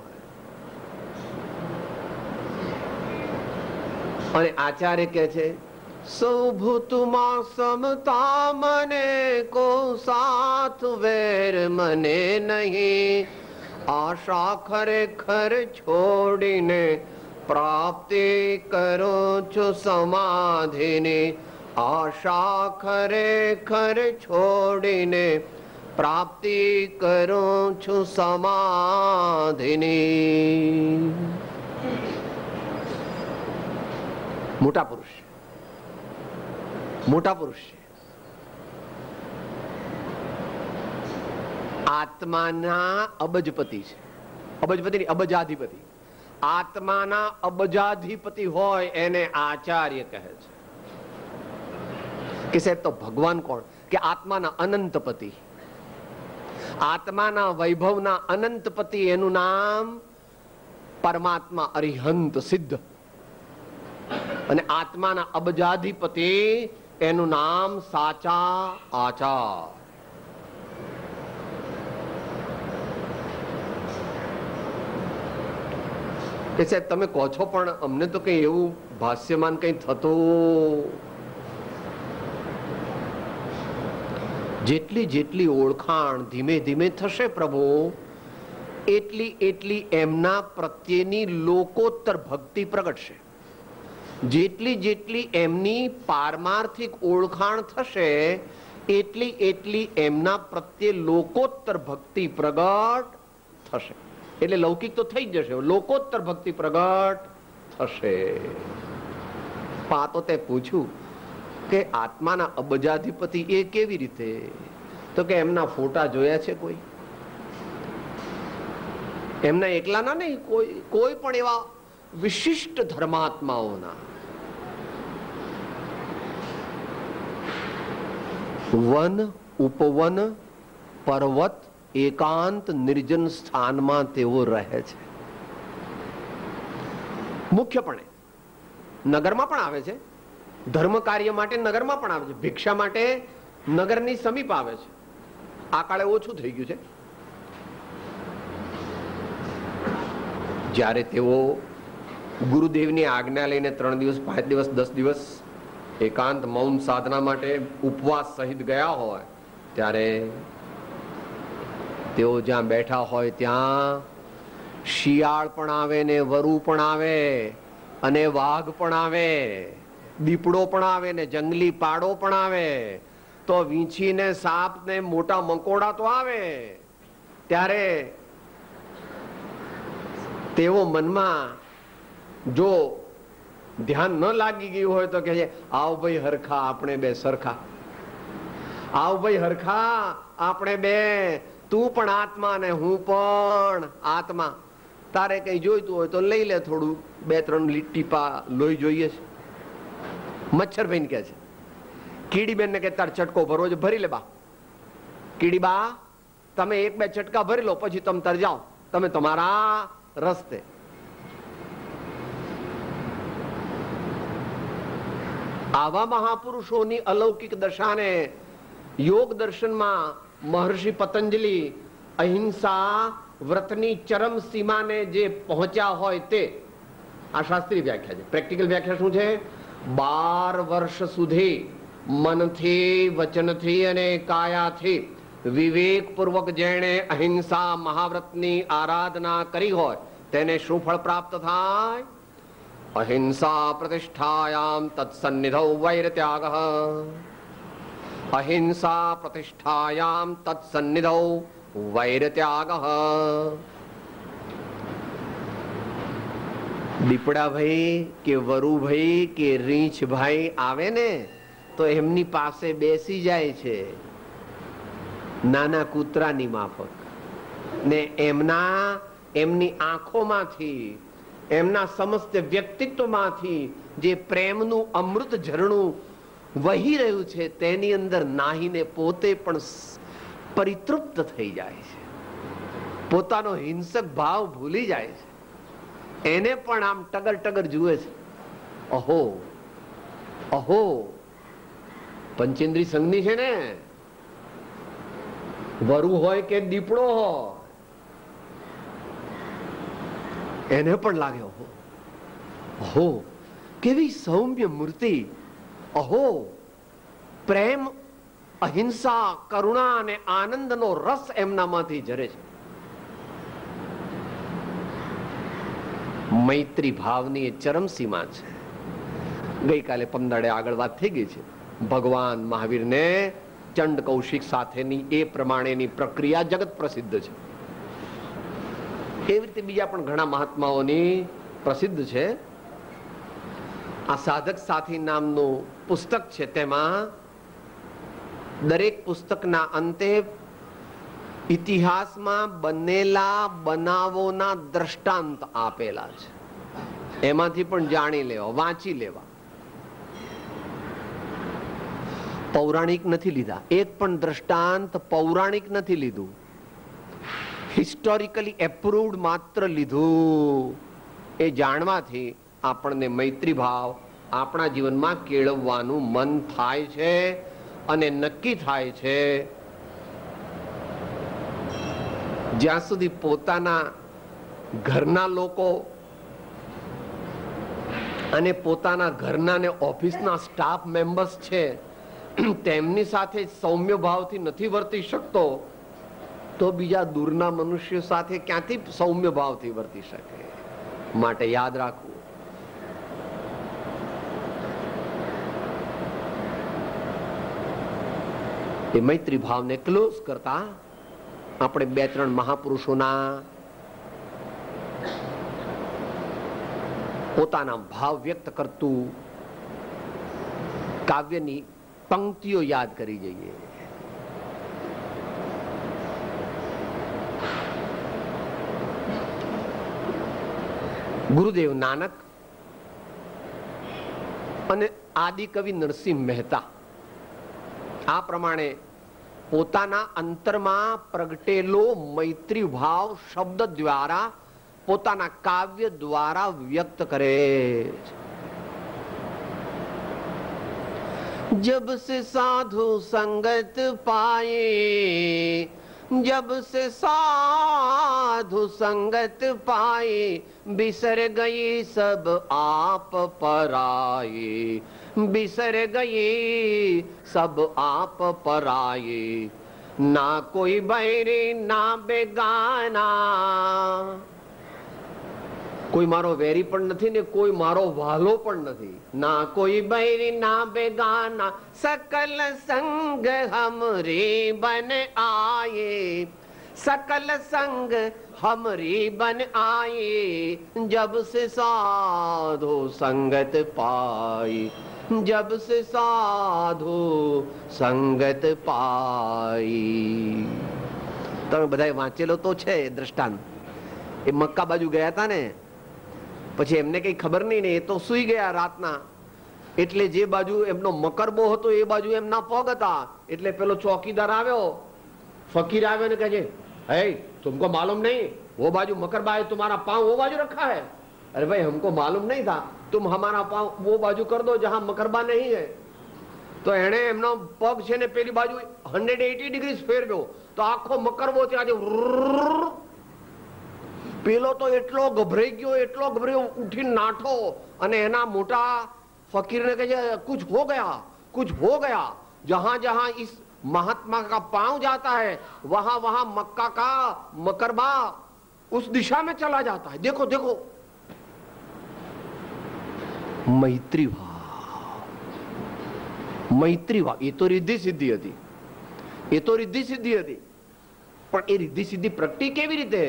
Speaker 2: અને આચાર્ય કહે છે સૌભૂતમાં સમતા મને કો સાથ વેર મને નહીં, આશા ખરેખર છોડીને પ્રાપ્તિ કરો છો સમાધિની, આશા ખરેખર છોડીને પ્રાપ્તિ કરો છો સમાધિની. મોટા પુરુષ, મોટા પુરુષ આત્માના અબજપતિ છે. અબજપતિ નહીં, અબજાધિપતિ. આત્માના અબજાધિપતિ હોય એને આચાર્ય કહે છે. કે સાહેબ તો ભગવાન કોણ? કે આત્માના અનંતપતિ, આત્માના વૈભવના અનંતપતિ, એનું નામ પરમાત્મા અરિહંત સિદ્ધ. અને આત્માના અબજાધિપતિ એનું નામ સાચા આચાર. કે સાહેબ તમે કહો છો પણ અમને તો કઈ એવું ભાષ્યમાન કઈ થતું. જેટલી જેટલી ઓળખાણ ધીમે ધીમે થશે પ્રભુ, એટલી એટલી એમના પ્રત્યેની લોકોત્તર ભક્તિ પ્રગટશે. જેટલી જેટલી એમની પારમાર્થિક ઓળખાણ થશે, એટલી એટલી એમના પ્રત્યે લોકોત્તર ભક્તિ પ્રગટ થશે. એટલે લૌકિક તો થઈ જ જશે, લોકોત્તર ભક્તિ પ્રગટ થશે. આ તો તે પૂછ્યું કે આત્માના અબજાધિપતિ એ કેવી રીતે? તો કે એમના ફોટા જોયા છે કોઈ? એમના એકલાના નહીં, કોઈ કોઈ પણ એવા વિશિષ્ટ ધર્માત્માઓના. વન, ઉપવન, પર્વત, એકાંત નિર્જન સ્થાનમાં તેઓ રહે છે. મુખ્યપણે નગરમાં પણ આવે છે, ધર્મ કાર્ય માટે નગરમાં પણ આવે છે, ભિક્ષા માટે નગરની સમીપ આવે છે. આ કાળે ઓછું થઈ ગયું છે. જ્યારે તેઓ ગુરુદેવની આજ્ઞા લઈને ત્રણ દિવસ, પાંચ દિવસ, દસ દિવસ એકાંત મૌન સાધના માટે ઉપવાસ સહિત ગયા હોય, ત્યારે તેઓ જ્યાં બેઠા હોય ત્યાં શિયાળ પણ આવે ને વરુ પણ આવે અને વાઘ પણ આવે, દીપડો પણ આવે ને જંગલી પાડો પણ આવે, તો વીંછી ને સાપ ને મોટા મંકોડા તો આવે. ત્યારે તેઓ મનમાં જો ધ્યાન ન લાગી ગયું હોય તો કહે છે આવ ભાઈ હરખા, આપણે બે સરખા. આવ ભાઈ હરખા, આપણે બે, તું પણ આત્મા ને હું પણ આત્મા. તારે કઈ જોઈતું હોય તો લઈ લે, થોડું બે ત્રણ ટીપા લોહી જોઈએ છે. મચ્છર ભાઈ કે છે કીડીબેન ને કે તાર ચટકો ભરવો છે, ભરી લે બા. કીડી બા તમે એક બે ચટકા ભરી લો, પછી તમે તાર જાઓ, તમે તમારા રસ્તે. આવા મહાપુરુષોની અલૌકિક દશાને યોગ દર્શનમાં મહર્ષિ પતંજલિ અહિંસા વ્રતની ચરમ સીમાને જે પહોંચ્યા હોય તે આ શાસ્ત્રીય વ્યાખ્યા છે. પ્રેક્ટિકલ વ્યાખ્યા શું છે? બાર વર્ષ સુધી મનથી, વચનથી અને કાયાથી વિવેકપૂર્વક જેણે અહિંસા મહાવ્રતની આરાધના કરી હોય તેને શું ફળ પ્રાપ્ત થાય? અહિંસા પ્રતિષ્ઠાયામ તત્સન્નિધૌ વૈરત્યાગઃ. અહિંસા પ્રતિષ્ઠાયામ તત્સન્નિધૌ વૈરત્યાગઃ. દીપડાભાઈ કે વરુભાઈ કે રીંછભાઈ આવે ને તો એમની પાસે બેસી જાય છે નાના કૂતરાની માફક, ને એમના એમની આંખોમાંથી, એમના સમસ્ત વ્યક્તિત્વમાંથી જે પ્રેમનું અમૃત ઝરણું વહી રહ્યું છે તેની અંદર નાહીને પોતે પણ પરિતૃપ્ત થઈ જાય છે, પોતાનો હિંસક ભાવ ભૂલી જાય છે. એને પણ આમ ટગર ટગર જુએ છે. અહો અહો પંચેન્દ્રી સંઘની છે ને, વરુ હોય કે દીપડો હોય, એને પણ લાગે અહો અહો કેવી સૌમ્ય મૂર્તિ, અહો પ્રેમ, અહિંસા, કરુણા અને આનંદનો રસ એમનામાંથી ઝરે છે. મૈત્રી ભાવની એ ચરમ સીમા છે. ગઈકાલે પંદરડે આગળ વાત થઈ ગઈ છે. ભગવાન મહાવીરને ચંડ કૌશિક સાથેની એ પ્રમાણેની પ્રક્રિયા જગત પ્રસિદ્ધ છે. એવી રીતે બીજા પણ ઘણા મહાત્માઓની પ્રસિદ્ધ છે. આ સાધક સાથી નામનું પુસ્તક છે, તેમાં દરેક પુસ્તકના અંતે ઇતિહાસમાં બનેલા બનાવોના દ્રષ્ટાંત આપેલા છે. એમાંથી પણ જાણી લેવા, વાંચી લેવા. પૌરાણિક નથી લીધા, એક પણ દ્રષ્ટાંત પૌરાણિક નથી લીધું, હિસ્ટોરિકલી એપ્રુવડ માત્ર લીધું. એ જાણવાથી આપણને મૈત્રી ભાવ આપણા જીવનમાં કેળવવાનું મન થાય છે અને નક્કી થાય છે. જ્યાં સુધી પોતાના ઘરના લોકો અને પોતાના ઘરના ને ઓફિસના સ્ટાફ મેમ્બર્સ છે તેમની સાથે સૌમ્ય ભાવથી નથી વર્તી શકતો તો બીજા દૂરના મનુષ્યો સાથે ક્યાંથી સૌમ્ય ભાવથી વર્તી શકે? માટે યાદ રાખવું, એ મૈત્રી ભાવને ક્લોઝ કરતા આપણે બે ત્રણ મહાપુરુષોના પોતાના ભાવ વ્યક્ત કરતું કાવ્યની પંક્તિઓ યાદ કરી જઈએ. ગુરુદેવ નાનક અને આદિકવિ નરસિંહ મહેતા આ પ્રમાણે પોતાના અંતરમાં પ્રગટેલો મૈત્રી ભાવ શબ્દ દ્વારા, પોતાના કાવ્ય દ્વારા વ્યક્ત કરે છે. जब से साधु संगत पाए, जब से साधु संगत पाए, बिसर गए सब आप पराए, बिसर गए सब आप पराए, ना कोई बैरी ना बेगाना. કોઈ મારો વેરી પણ નથી ને કોઈ મારો વાલો પણ નથી. ના કોઈ બૈરી ના બેગાના, સકલ સંગ હમરે બન આયે, સકલ સંગ હમરે બન આયે, જબ સે સાધુ સંગત પાઈ, જબ સે સાધુ સંગત પાઈ. તમે બધાએ વાંચેલો તો છે દ્રષ્ટાંત. એ મક્કા બાજુ ગયા હતા ને, પછી એમને કઈ ખબર નહીં ને, એ તો સુઈ ગયા રાતના. એટલે જે બાજુ એમનો મકરબો હતો એ બાજુ એમના પગ હતા. એટલે પેલો ચોકીદાર આવ્યો, ફકીર આવ્યો ને કહે છે, હે तुमको मालूम नहीं वो बाजू मकरबा है, तुम्हारा पांव वो बाजू रखा है. अरे भाई हमको मालूम नहीं था, तुम हमारा पांव वो बाजू कर दो जहां मकरबा नहीं है. તો એને એમનો પગ છે ને પેલી બાજુ હંડ્રેડ એટી ડિગ્રી ફેરવ્યો તો આખો મકરબો ત્યાં પેલો તો એટલો ગભરાઈ ગયો, એટલો ગભરાયો, ઉઠીને નાઠો અને એના મોટા ફકીરને કહે છે, कुछ हो गया, कुछ हो गया. जहां जहां इस महात्मा का पांव जाता है वहां वहां मक्का का मकरबा उस दिशा में चला जाता है. देखो देखो, मैत्री भाव, मैत्री भाव. એ તો રિદ્ધિ સિદ્ધિ હતી, એ તો રિદ્ધિ સિદ્ધિ હતી, પણ એ રિદ્ધિ સિદ્ધિ પ્રગટી કેવી રીતે?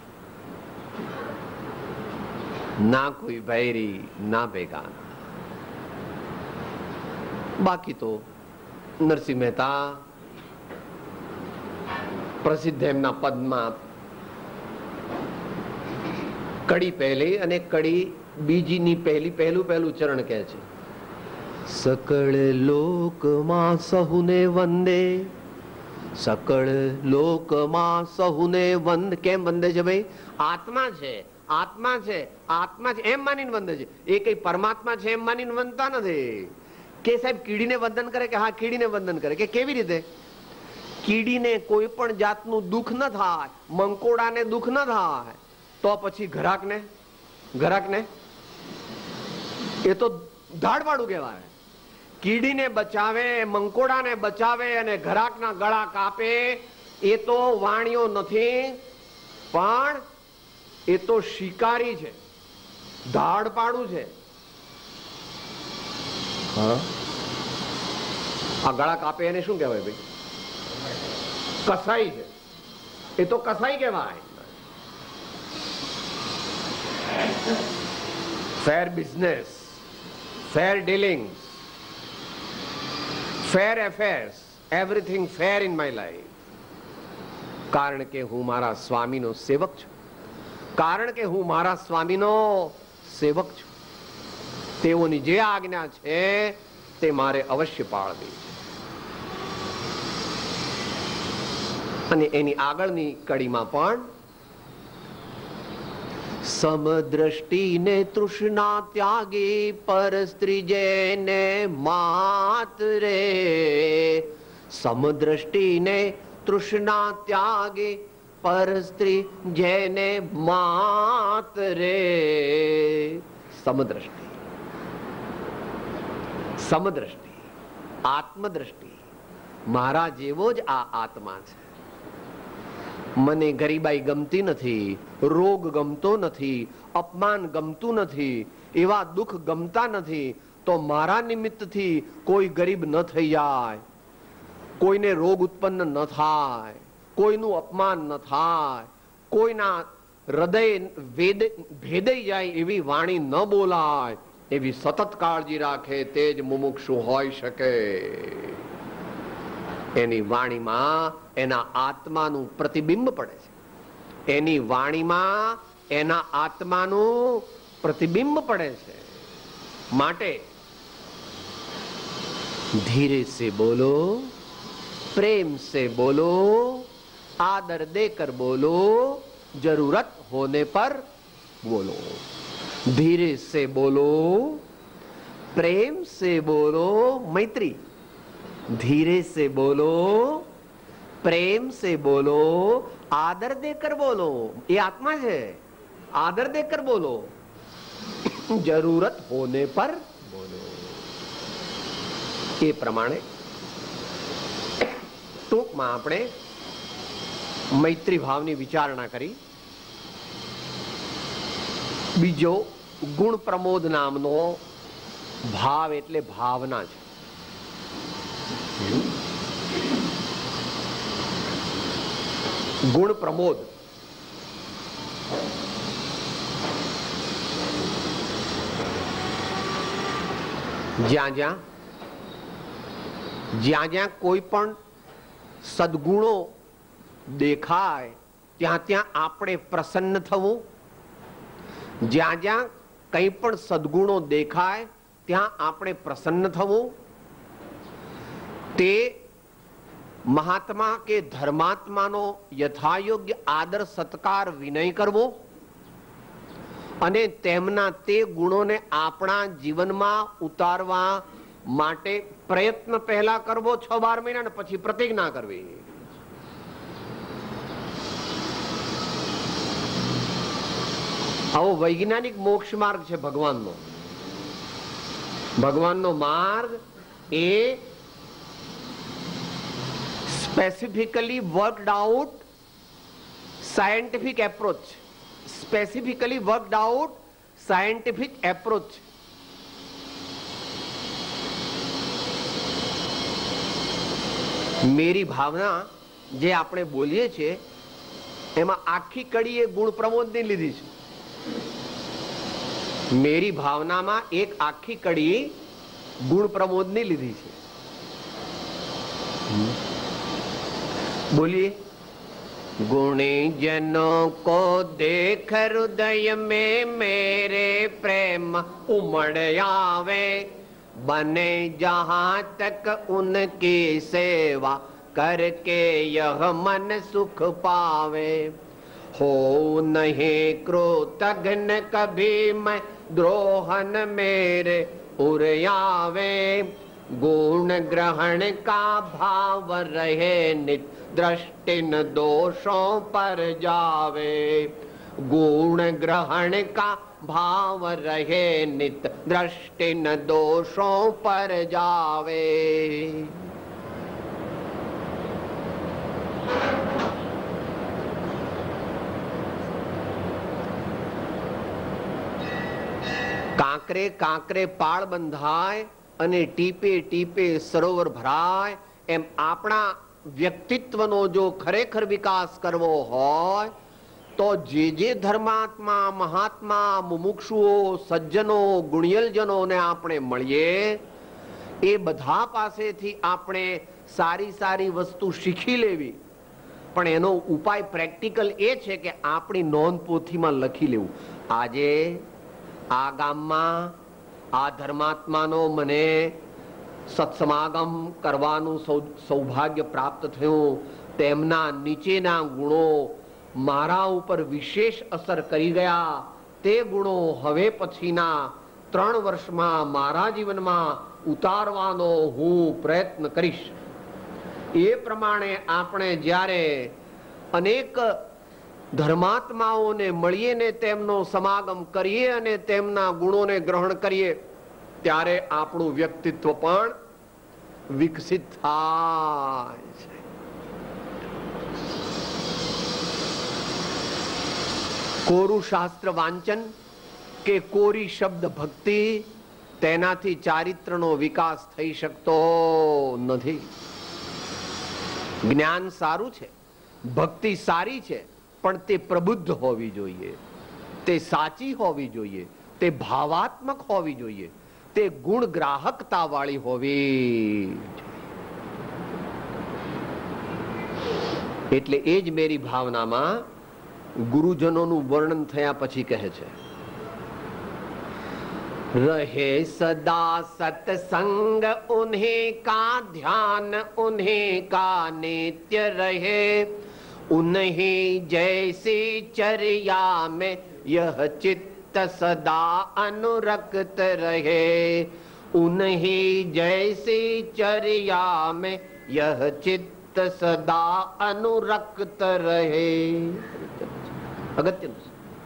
Speaker 2: ના કોઈ ભૈરી ના બેગાના. બાકી તો નરસિંહ મહેતા પ્રસિદ્ધ એમના પદમાં કડી પહેલી અને કડી બીજીની પહેલી પહેલું પહેલું ચરણ કહે છે, સકળ લોકમાં સહુને વંદે, સકળ લોકમાં સહુને વંદ. કેમ વંદે છે ભાઈ? આત્મા છે, આત્મા છે, આત્મા છે એમ માનીને વંદે છે. એ કઈ પરમાત્મા છે એમ માનીને વંદતા નથી કે સાહેબ કીડીને વંદન કરે કે હા કીડીને વંદન કરે. કે કેવી રીતે? કીડીને કોઈ પણ જાતનું દુઃખ ન થાય, મંકોડાને દુઃખ ન થાય, તો પછી ઘરાકને ઘરાકને એ તો ધાડવાળું કહેવાય. કીડીને બચાવે, મંકોડાને બચાવે અને ઘરાકના ગળા કાપે, એ તો વાણિયો નથી, પણ એ તો શિકારી છે, ધાડપાડું છે. આ ગળા કાપે એને શું કહેવાય ભાઈ? કસાઈ છે, એ તો કસાઈ કહેવાય. Fair business, fair dealings, fair affairs, everything fair in my life. કારણ કે હું મારા સ્વામીનો સેવક છું, કારણ કે હું મારા સ્વામીનો સેવક છું. તેઓની જે આજ્ઞા છે તે મારે અવશ્ય પાળવી છે. અને એની આગળની કડીમાં પણ સમદ્રષ્ટિને તૃષ્ણા ત્યાગી પર સ્ત્રી જેને માત રે, સમદ્રષ્ટિને તૃષ્ણા ત્યાગી પર સ્ત્રી જેને માત રે. સમદ્રષ્ટિ, સમદ્રષ્ટિ, આત્મદ્રષ્ટિ. મારા જેવો જ આ આત્મા છે. મને ગરીબાઈ ગમતી નથી, રોગ ગમતો નથી, અપમાન ગમતું નથી, એવા દુઃખ ગમતા નથી. તો મારા નિમિત્તથી કોઈ ગરીબ ન થઈ જાય, કોઈને રોગ ઉત્પન્ન ન થાય, કોઈનું અપમાન ન થાય, કોઈના હૃદય વેદ ભેદાઈ જાય એવી વાણી ન બોલાય, એવી સતત કાળજી રાખે તે જ મુમુક્ષુ હોઈ શકે. એની વાણીમાં એના આત્માનું પ્રતિબિંબ પડે છે, એની વાણીમાં એના આત્માનું પ્રતિબિંબ પડે છે. માટે ધીરે સે બોલો, પ્રેમ સે બોલો, आदर देकर बोलो, जरूरत होने पर बोलो. धीरे से बोलो, प्रेम से बोलो, मैत्री. धीरे से बोलो, प्रेम से बोलो, आदर देकर बोलो. ये आत्मा है, आदर देकर बोलो, जरूरत होने पर बोलो. ये प्रमाणे टूंकમાં આપણે મૈત્રી ભાવની વિચારણા કરી. બીજો ગુણ પ્રમોદ નામનો ભાવ એટલે ભાવના છે. ગુણ પ્રમોદ જ્યાં જ્યાં જ્યાં જ્યાં કોઈ પણ સદગુણો દેખાય ત્યાં ત્યાં આપણે પ્રસન્ન થવું. જ્યાં જ્યાં કંઈ પણ સદગુણો દેખાય ત્યાં આપણે પ્રસન્ન થવું, તે મહાત્મા કે ધર્માત્માનો યથાયોગ્ય આદર સત્કાર વિનય કરવો અને તેમના તે ગુણોને આપણા જીવનમાં ઉતારવા માટે પ્રયત્ન પહેલા કરવો છ બાર મહિના ને પછી પ્રતિજ્ઞા કરવી. આવો વૈજ્ઞાનિક મોક્ષ માર્ગ છે ભગવાનનો. ભગવાનનો માર્ગ એ specifically worked out scientific approach, specifically worked out scientific approach. Meri Bhavna જે આપણે બોલીએ છીએ એમાં આખી કડી એ ગુણ પ્રમોદની લીધી છે. મેરી ભાવનામાં એક આખી કડી ગુણ પ્રમોદની લીધી છે. બોલીએ. गुणी जनों को देख हृदय में मेरे प्रेम उमड़ आवे, बने जहां तक उनकी सेवा करके यह मन सुख पावे. हो नहीं कृतघ्न कभी मैं द्रोहन मेरे उर्यावे, गुण ग्रहण का भाव रहे नित दृष्टि न दोषों पर जावे. गुण ग्रहण का भाव रहे नित दृष्टि न दोषों पर जावे. કાંકરે કાંકરે પાળ બંધાય અને ટીપે ટીપે સરોવર ભરાય, એમ આપણા વ્યક્તિત્વનો જો ખરેખર વિકાસ કરવો હોય તો જે જે ધર્માત્મા, મહાત્મા, મુમુક્ષુઓ, સજ્જનો, ગુણિયલજનોને આપણે મળીએ એ બધા પાસેથી આપણે સારી સારી વસ્તુ શીખી લેવી. પણ એનો ઉપાય પ્રેક્ટિકલ એ છે કે આપણી નોંધ પોથીમાં લખી લેવું. આજે આ ગામમાં આ ધર્માત્માનો મને સત્સમાગમ કરવાનું સૌભાગ્ય પ્રાપ્ત થયું, તેમના નીચેના ગુણો મારા ઉપર વિશેષ અસર કરી ગયા. તે ગુણો હવે પછીના ત્રણ વર્ષમાં મારા જીવનમાં ઉતારવાનો હું પ્રયત્ન કરીશ. એ પ્રમાણે આપણે જ્યારે અનેક ધર્માત્માઓને મળીએ ને તેમનો સમાગમ કરીએ અને તેમના ગુણોને ગ્રહણ કરીએ ત્યારે આપણું વ્યક્તિત્વ પણ વિકસિત થાય છે. કોરું શાસ્ત્ર વાંચન કે કોરી શબ્દ ભક્તિ, તેનાથી ચારિત્રનો વિકાસ થઈ શકતો નથી. જ્ઞાન સારું છે, ભક્તિ સારી છે, પણ તે પ્રબુદ્ધ હોવી જોઈએ, તે સાચી હોવી જોઈએ, તે ભાવાત્મક હોવી જોઈએ, તે ગુણ ગ્રાહકતા વાળી હોવી. એટલે એ જ મેરી ભાવનામાં ગુરુજનોનું વર્ણન થયા પછી કહે છે, रहे सदा सत्संग उन्हीं का ध्यान, उन्हीं का नित्य रहे, उन्हीं जैसी चर्या में यह चित्त सदा अनुरक्त रहे. उन्हीं जैसी चर्या में यह चित्त सदा अनुरक्त रहे. अगत्य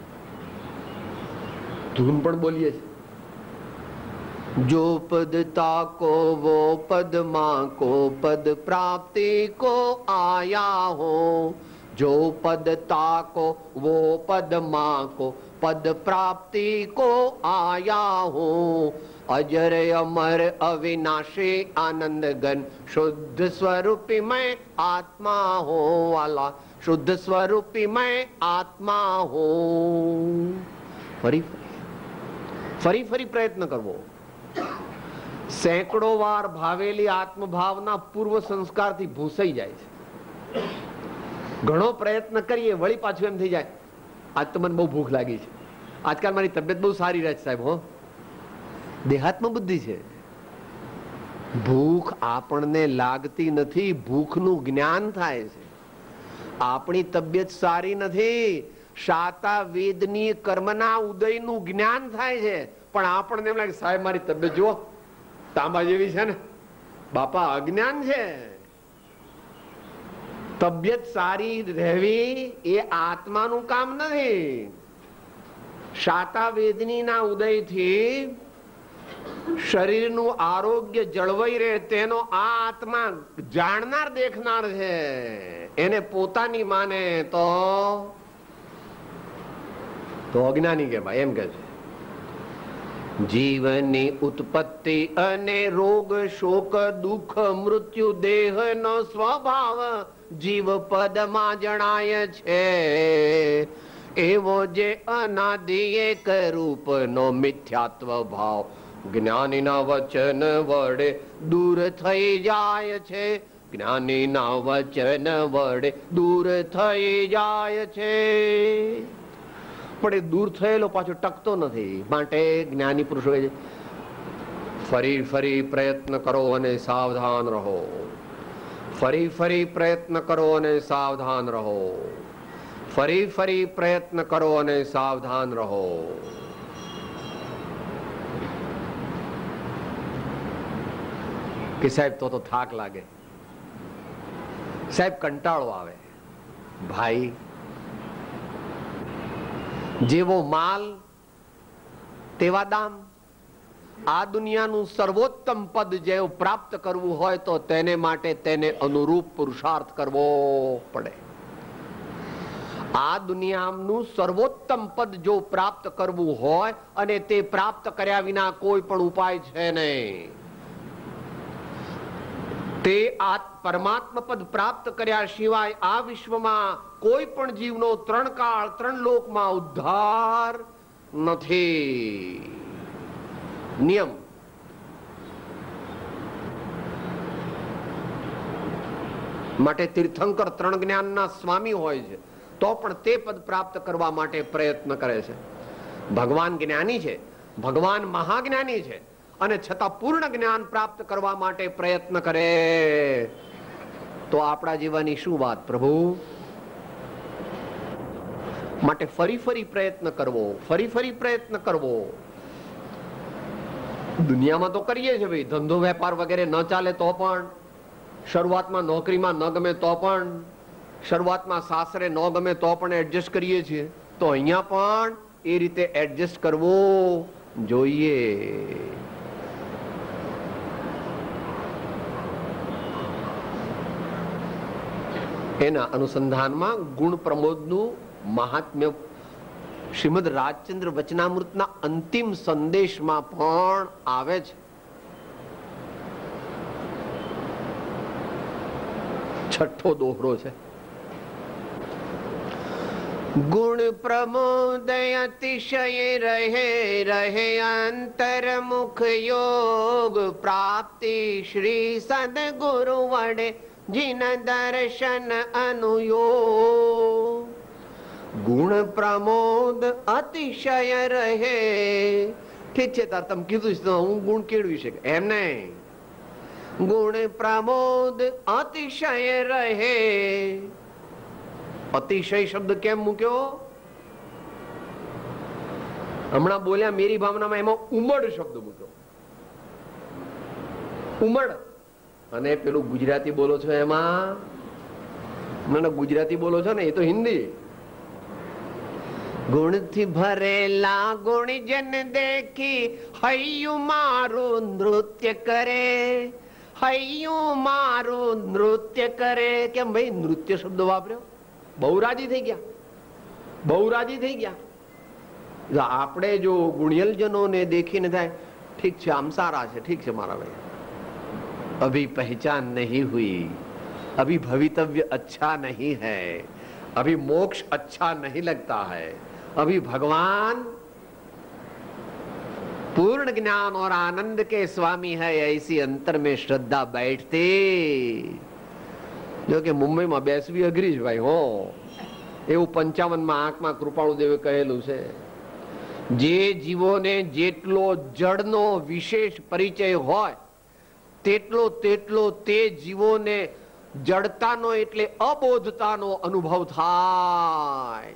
Speaker 2: धून पण बोलिए छे. जो पदता को वो पद मां को पद प्राप्ति को आया हो, जो पदता को वो पद मां को पद प्राप्ति को आया हो. अजर अमर अविनाशी आनंद घन शुद्ध स्वरूपी मैं आत्मा हो वाला, शुद्ध स्वरूपी मैं आत्मा हो. फरी फरी फरी प्रयत्न करवो. સેંકડો વાર ભાવેલી આત્મભાવના પૂર્વ સંસ્કારથી ભૂસાઈ જાય છે. ઘણો પ્રયત્ન કરીએ વળી પાછું એમ થઈ જાય આજ તો મને બહુ ભૂખ લાગી છે, આજકાલ મારી તબિયત બહુ સારી રહે છે સાહેબ. હો દેહાત્મ બુદ્ધિ છે. ભૂખ આપણને લાગતી નથી, ભૂખનું જ્ઞાન થાય છે. આપણી તબિયત સારી નથી, શાતા વેદની કર્મના ઉદયનું જ્ઞાન થાય છે. પણ આપણને એમ લાગે સાહેબ મારી તબિયત જુઓ તાંબા જેવી છે ને. બાપા અજ્ઞાન છે. તબિયત સારી રહેવી એ આત્માનું કામ નથી. શાતા વેદની ના ઉદયથી શરીરનું આરોગ્ય જળવાઈ રહે તેનો આ આત્મા જાણનાર દેખનાર છે. એને પોતાની માને તો તો અજ્ઞાની કહેવાય. એમ કે છે જીવનની ઉત્પત્તિ અને રોગ શોક દુઃખ મૃત્યુ દેહનો સ્વભાવ જીવ પદમાં જણાય છે. એવો જે અનાદિ એક રૂપનો મિથ્યાત્વ ભાવ જ્ઞાનીના વચન વડે દૂર થઈ જાય છે. જ્ઞાનીના વચન વડે દૂર થઈ જાય છે. પણ એ દૂર થયેલો પાછો ટકતો નથી. માટે જ્ઞાની પુરુષો ફરી ફરી પ્રયત્ન કરો અને સાવધાન રહો. ફરી ફરી પ્રયત્ન કરો અને સાવધાન રહો. ફરી ફરી પ્રયત્ન કરો અને સાવધાન રહો. કે સાહેબ તો તો થાક લાગે, સાહેબ કંટાળો આવે. ભાઈ જેવો માલ તેવા દામ. આ દુનિયાનું સર્વોત્તમ પદ જેવું પ્રાપ્ત કરવું હોય તો તેને માટે તેને અનુરૂપ પુરુષાર્થ કરવો પડે. આ દુનિયાનું સર્વોત્તમ પદ જો પ્રાપ્ત કરવું હોય અને તે પ્રાપ્ત કર્યા વિના કોઈ પણ ઉપાય છે નહીં. તે આ પરમાત્મા પદ પ્રાપ્ત કર્યા સિવાય આ વિશ્વમાં કોઈ પણ જીવનો ત્રણ કાળ ત્રણ લોકમાં ઉદ્ધાર નથી. નિયમ માટે તીર્થંકર ત્રણ જ્ઞાનના સ્વામી હોય છે તો પણ તે પદ પ્રાપ્ત કરવા માટે પ્રયત્ન કરે છે. ભગવાન જ્ઞાની છે, ભગવાન મહાજ્ઞાની છે અને છતાં પૂર્ણ જ્ઞાન પ્રાપ્ત કરવા માટે પ્રયત્ન કરે તો આપણા જીવનની શું વાત પ્રભુ. માટે ફરી ફરી પ્રયત્ન કરવો, ફરી ફરી પ્રયત્ન કરવો. દુનિયામાં તો કરીએ છીએ ભાઈ, ધંધો વેપાર વગેરે ન ચાલે તો પણ, શરૂઆતમાં નોકરીમાં ન ગમે તો પણ, શરૂઆતમાં સાસરે ન ગમે તો પણ એડજસ્ટ કરીએ છીએ. તો અહીંયા પણ એ રીતે એડજસ્ટ કરવો જોઈએ. એના અનુસંધાનમાં ગુણ પ્રમોદનું મહાત્મ્ય શ્રીમદ રાજચંદ્ર વચનામૃતના અંતિમ સંદેશમાં પણ આવે છે. છઠ્ઠો દોહરો છે. ગુણ પ્રમોદ અતિશય રહે રહે અંતર્મુખ યોગ પ્રાપ્તિ શ્રી સદગુરુ વડે જીન દર્શન અનુયોગ. ગુણ પ્રમોદ અતિશય રહે. ઠીક છે, તાર તમે કીધું છે હું ગુણ કેળવી શકે એમ નહીં. ગુણ પ્રમોદ અતિશય રહે. અતિશય શબ્દ કેમ મૂક્યો? હમણાં બોલ્યા મેરી ભાવનામાં, એમાં ઉમડ શબ્દ મૂક્યો. ઉમડ. અને પેલું ગુજરાતી બોલો છો એમાં, મને ગુજરાતી બોલો છો ને એ તો હિન્દી. ગુણથી ભરેલા ગુણજન દેખી હૈયું મારું નૃત્ય કરે. હૈયું મારું નૃત્ય કરે. કેમ ભાઈ નૃત્ય શબ્દ વાપર્યો? બહુ રાજી થઈ ગયા, બહુ રાજી થઈ ગયા. આપણે જો ગુણિયલજનોને દેખીને થાય ઠીક છે આમ સારા છે, ઠીક છે મારા ભાઈ, अभी पहचान नहीं हुई, अभी भवितव्य अच्छा नहीं है, अभी मोक्ष अच्छा नहीं लगता है, अभी भगवान पूर्ण ज्ञान और आनंद के स्वामी है, ऐसी अंतर में श्रद्धा बैठती. जो कि मुंबई में बेसवी अघरी भाई हो, એવું પંચાવન માં આંખમાં કૃપાળુ દેવે કહેલું છે. જે જીવોને જેટલો જડનો વિશેષ પરિચય હોય તેટલો તેટલો તે જીવોને જડતાનો એટલે અબોધતાનો અનુભવ થાય.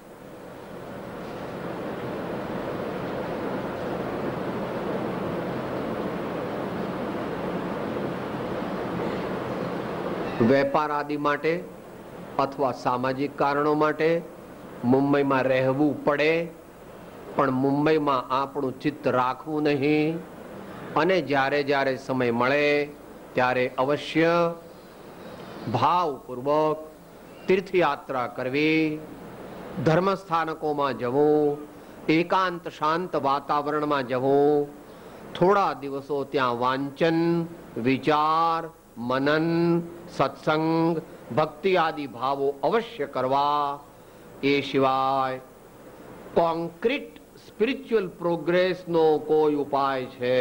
Speaker 2: વેપાર આદિ માટે અથવા સામાજિક કારણો માટે મુંબઈમાં રહેવું પડે, પણ મુંબઈમાં આપણું ચિત્ત રાખવું નહીં અને જ્યારે જ્યારે સમય મળે ત્યારે અવશ્ય ભાવપૂર્વક તીર્થયાત્રા કરવી, ધર્મસ્થાનકોમાં જવું, એકાંત શાંત વાતાવરણમાં જવું, થોડા દિવસો ત્યાં વાંચન, વિચાર, મનન, સત્સંગ, ભક્તિ આદિ ભાવો અવશ્ય કરવા. એ સિવાય કોન્ક્રીટ સ્પિરિચ્યુઅલ પ્રોગ્રેસનો કોઈ ઉપાય છે?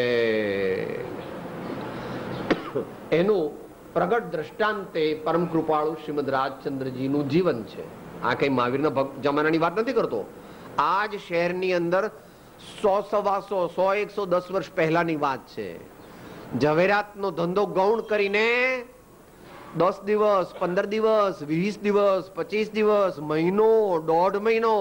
Speaker 2: એનું પ્રગટ દ્રષ્ટાંત પરમ કૃપાળુ શ્રીમદ રાજચંદ્રજીનું જીવન છે. આ કઈ મહાવીરના જમાનાની વાત નથી કરતો. આ જ શહેરની અંદર સો સવાસો સો એકસો દસ વર્ષ પહેલાની વાત છે. ઝવેરાતનો ધંધો ગૌણ કરીને દસ દિવસ, પંદર દિવસ, વીસ દિવસ, પચીસ દિવસ, મહિનો, દોઢ મહિનો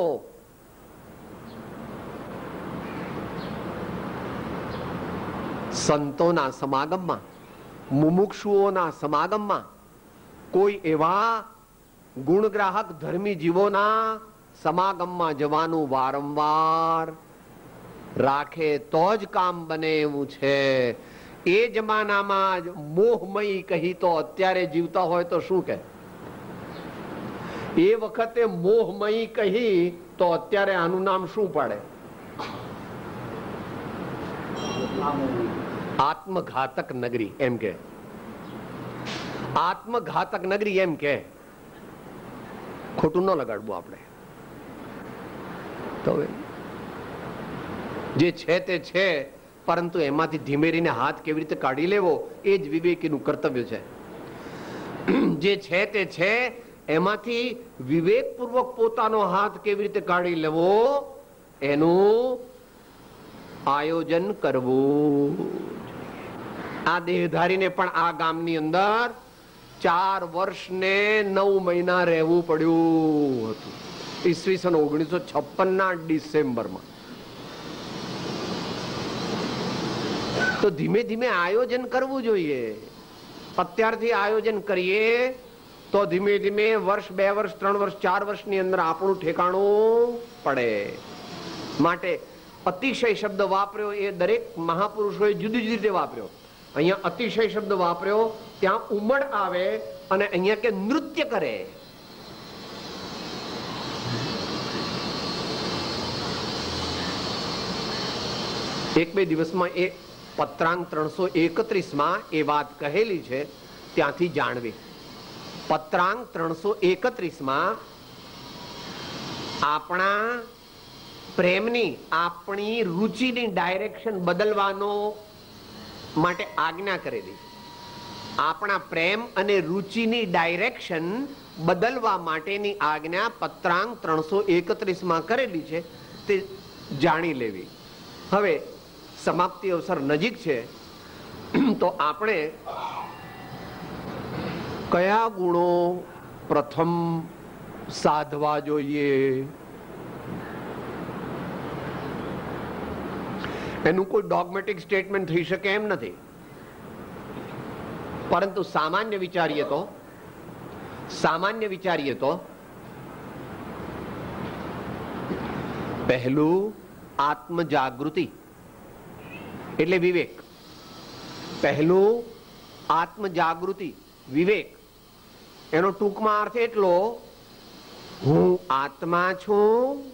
Speaker 2: સંતોના સમાગમમાં, મુમુક્ષુઓના સમાગમમાં, કોઈ એવા ગુણગ્રાહક ધર્મી જીવોના સમાગમમાં જવાનું વારંવાર રાખે તો જ કામ બને એવું છે. એ જમાનામાં જ મોહમયી કહી તો અત્યારે જીવતા હોય તો શું કહે? એ વખતે મોહમયી કહી તો અત્યારે આનું નામ શું પાડે? આત્મઘાતક નગરી એમ કે. આત્મઘાતક નગરી એમ કે. ખોટું ન લગાડવું આપણે. તો જે છે તે છે, પરંતુ એમાંથી ધીમેરીને હાથ કેવી રીતે કાઢી લેવો એ જ વિવેકીનું કર્તવ્ય છે. જે છે તે છે એમાંથી વિવેકપૂર્વક પોતાનો હાથ કેવી રીતે કાઢી લેવો એનું આયોજન કરવું. આ દેહધારીને પણ આ ગામની અંદર ચાર વર્ષ ને નવ મહિના રહેવું પડ્યું હતું. ઈસવીસન ઓગણીસો છપ્પન ના ડિસેમ્બરમાં. તો ધીમે ધીમે આયોજન કરવું જોઈએ. અત્યારથી આયોજન કરીએ તો ધીમે ધીમે વર્ષ, બે વર્ષ, ત્રણ વર્ષ, ચાર વર્ષની અંદર આપણું ઠેકાણું પડે. માટે અતિશય શબ્દ વાપર્યો એ દરેક મહાપુરુષોએ જુદી જુદી રીતે વાપર્યો. અહીંયા અતિશય શબ્દ વાપર્યો ત્યાં ઉમડ આવે અને અહીંયા કે નૃત્ય કરે. એક બે દિવસમાં એ પત્રાંક ત્રણસો એકત્રીસ માં એ વાત કહેલી છે, ત્યાંથી જાણવી. પત્રાંક ત્રણસો એકત્રીસ માં આપણા પ્રેમની, આપણી રુચિની ડાયરેક્શન બદલવાનો માટે આજ્ઞા કરેલી. આપણા પ્રેમ અને રુચિની ડાયરેક્શન બદલવા માટેની આજ્ઞા પત્રાંક ત્રણસો એકત્રીસ માં કરેલી છે, તે જાણી લેવી. હવે સમાપ્તિ અવસર નજીક છે, તો આપણે કયા ગુણો પ્રથમ સાધવા જોઈએ એનું કોઈ ડોગમેટિક સ્ટેટમેન્ટ થઈ શકે એમ નથી. પરંતુ સામાન્ય વિચારીએ તો સામાન્ય વિચારીએ તો પહેલું આત્મ જાગૃતિ એટલે વિવેક. પહેલું આત્મ જાગૃતિ, વિવેક. એનો ટૂંકમાં અર્થ એટલો, હું આત્મા છું,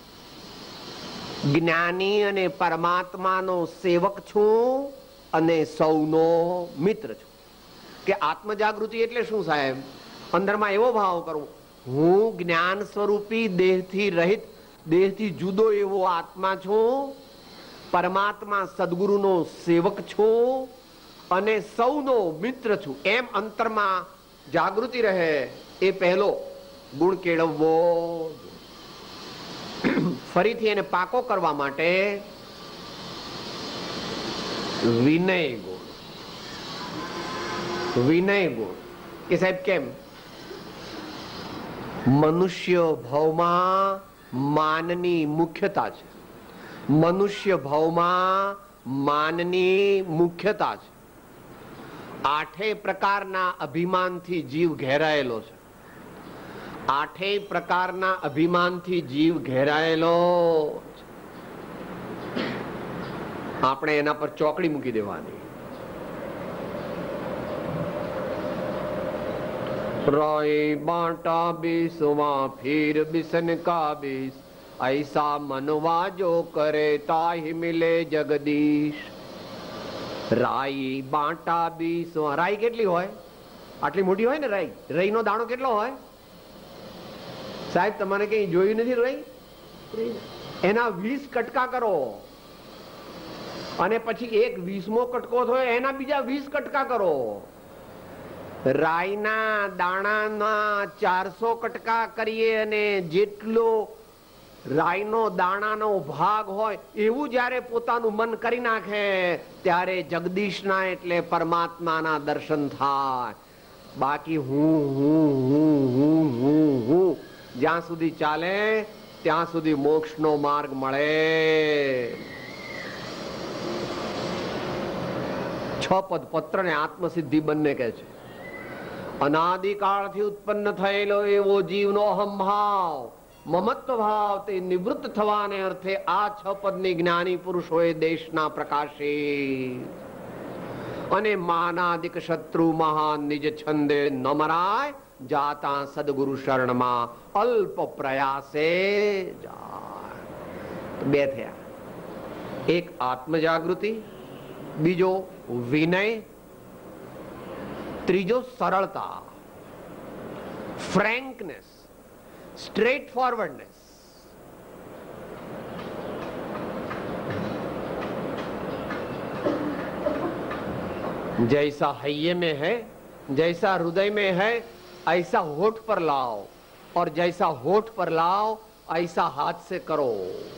Speaker 2: જ્ઞાની અને પરમાત્માનો સેવક છું અને સૌનો મિત્ર છું. કે આત્મ જાગૃતિ એટલે શું સાહેબ? અંદરમાં એવો ભાવ કરવો, હું જ્ઞાન સ્વરૂપી દેહથી રહિત, દેહથી જુદો એવો આત્મા છું, પરમાત્મા સદગુરુનો સેવક છું અને સૌનો મિત્ર છું. એમ અંતરમાં જાગૃતિ રહે એ પહેલો ગુણ કેળવવો. ફરીથી એને પાકો કરવા માટે વિનય ગુણ. વિનય ગુણ કે સાહેબ કેમ? મનુષ્ય ભાવમાં માનની મુખ્યતા છે. મનુષ્ય ભાવમાં માનની મુખ્યતા છે. આઠેય પ્રકારના અભિમાનથી જીવ ઘેરાયેલો છે. આઠેય પ્રકારના અભિમાનથી જીવ ઘેરાયેલો છે. આપણે એના પર ચોકડી મૂકી દેવાની. रोए बांटा बीसवा फिर बिसन का बीस, ऐसा मनवा जो करे ताहि मिले जगदीश. રાઈ બાંટા બીસવા. રાઈ કેટલી હોય? આટલી મોટી હોય ને રાઈ. રાઈ નો દાણો કેટલો હોય સાહેબ? તમારે કઈ જોયું નથી રાઈ? એના વીસ કટકા કરો અને પછી એક વીસમો કટકો થયો એના બીજા વીસ કટકા કરો. રાઈના દાણાના ચારસો કટકા કરીએ અને જેટલો રાઈનો દાણાનો ભાગ હોય એવું જયારે પોતાનું મન કરી નાખે ત્યારે જગદીશના એટલે પરમાત્માના દર્શન થાય. બાકી હું હું હું હું હું હું જ્યાં સુધી ચાલે ત્યાં સુધી મોક્ષનો માર્ગ મળે. છ પદ પત્ર ને આત્મસિદ્ધિ બંને કહે છે. અનાદિકાળથી ઉત્પન્ન થયેલો એવો જીવનો અહંભાવ મમત્વ ભાવ તે નિવૃત્ત થવાને અર્થે આ છ પદની જ્ઞાની પુરુષોએ દેશના પ્રકાશી. અને માનાદિક શત્રુ મહાન નિજ છંદે ન મરાય, જાતા સદગુરુ શરણમાં અલ્પ પ્રયાસે જાય. બે થયા. એક આત્મ જાગૃતિ, બીજો વિનય, ત્રીજો સરળતા, ફ્રેન્કનેસ, સ્ટ્રેટ ફોરવર્ડનેસ. जैसा हय्ये में है, जैसा हृदय में है, ऐसा होठ पर लाओ, और जैसा होठ पर लाओ ऐसा हाथ से करो.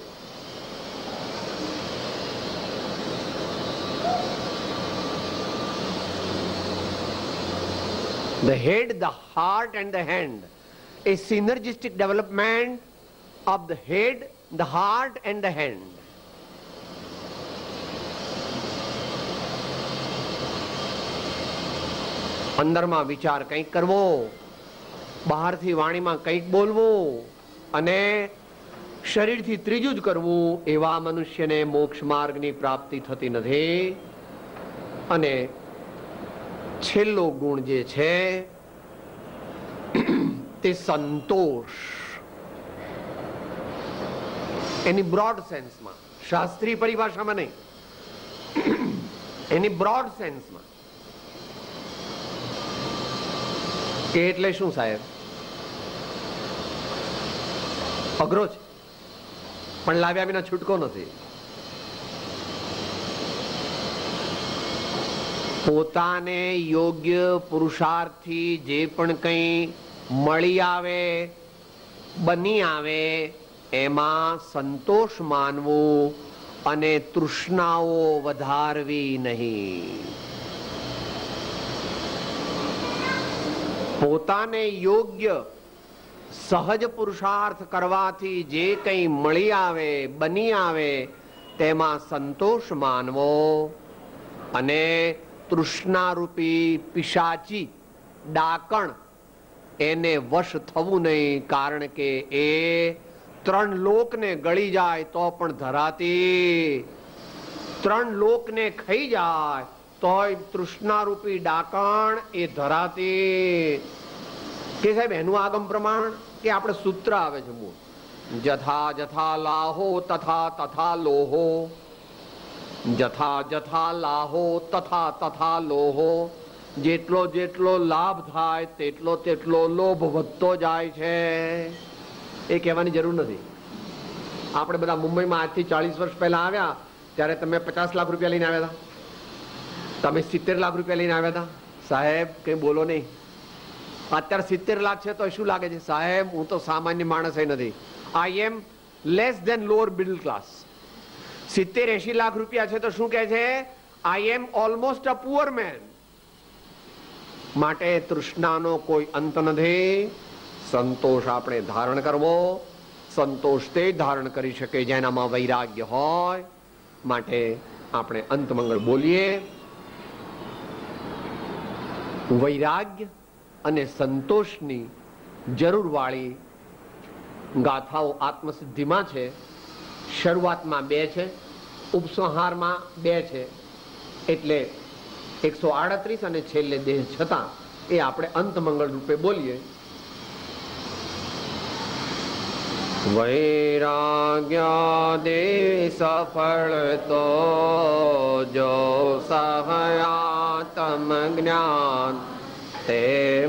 Speaker 2: The head, the heart and the hand. A synergistic development of the head, the heart and the hand. અંદરમાં વિચાર કંઈક કરવો, બહારથી વાણીમાં કંઈક બોલવું અને શરીરથી ત્રીજું જ કરવું, એવા મનુષ્યને મોક્ષ માર્ગની પ્રાપ્તિ થતી નથી. અને છેલ્લો ગુણ જે છે તે સંતોષ. એની બ્રોડ સેન્સમાં, શાસ્ત્રીય પરિભાષામાં નહીં, એની બ્રોડ સેન્સમાં. કે એટલે શું સાહેબ? અઘરો છે પણ લાવ્યા વિના છૂટકો નથી. પોતાને યોગ્ય પુરુષાર્થથી જે પણ કંઈ મળી આવે, બની આવે, એમાં સંતોષ માનવું અને તૃષ્ણાઓ વધારવી નહીં. પોતાને યોગ્ય સહજ પુરુષાર્થ કરવાથી જે કંઈ મળી આવે, બની આવે, તેમાં સંતોષ માનવો અને તૃષ્ણારૂપી પિશાચી ડાકણ એને વશ થવું નહીં. કારણ કે એ ત્રણ લોકને ગળી જાય તો પણ ધરાતી, ત્રણ લોકને ખાઈ જાય તોય તૃષ્ણારૂપી ડાકણ એ ધરાતી. કે સાહેબ એનું આગમ પ્રમાણ કે આપણે સૂત્ર આવે છે મૂળ, જથા જથા લાહો તથા તથા લોહો, જથા જથા લાહો તથા તથા લોહો. જેટલો જેટલો લાભ થાય તેટલો તેટલો લોભ વધતો જાય છે. એ કહેવાની જરૂર નથી. આપણે બધા મુંબઈમાં આજથી ચાલીસ વર્ષ પહેલા આવ્યા ત્યારે તમે પચાસ લાખ રૂપિયા લઈને આવ્યા હતા, તમે સિત્તેર લાખ રૂપિયા લઈને આવ્યા હતા. સાહેબ કઈ બોલો નહીં. અત્યારે સિત્તેર લાખ છે તો શું લાગે છે? સાહેબ હું તો સામાન્ય માણસ નથી. I am less than lower middle class. સિત્તેર એસી લાખ રૂપિયા છે તો શું કહે છે? I am almost a poor man. માટે તૃષ્ણાનો કોઈ અંત નથી. સંતોષ આપણે ધારણ કરવો. સંતોષ તે ધારણ કરી શકે જેનામાં વૈરાગ્ય હોય. માટે આપણે અંતમંગળ બોલીએ. વૈરાગ્ય અને સંતોષની જરૂર વાળી ગાથાઓ આત્મસિદ્ધિમાં છે. શરૂઆતમાં બે છે, ઉપસંહારમાં બે છે, એટલે એકસો આડત્રીસ અને છેલ્લે દેહ છતાં એ આપણે અંતમંગળ રૂપે બોલીએ. વૈરાગ્યાદે સફળ તો જો સહયાતમ જ્ઞાન તે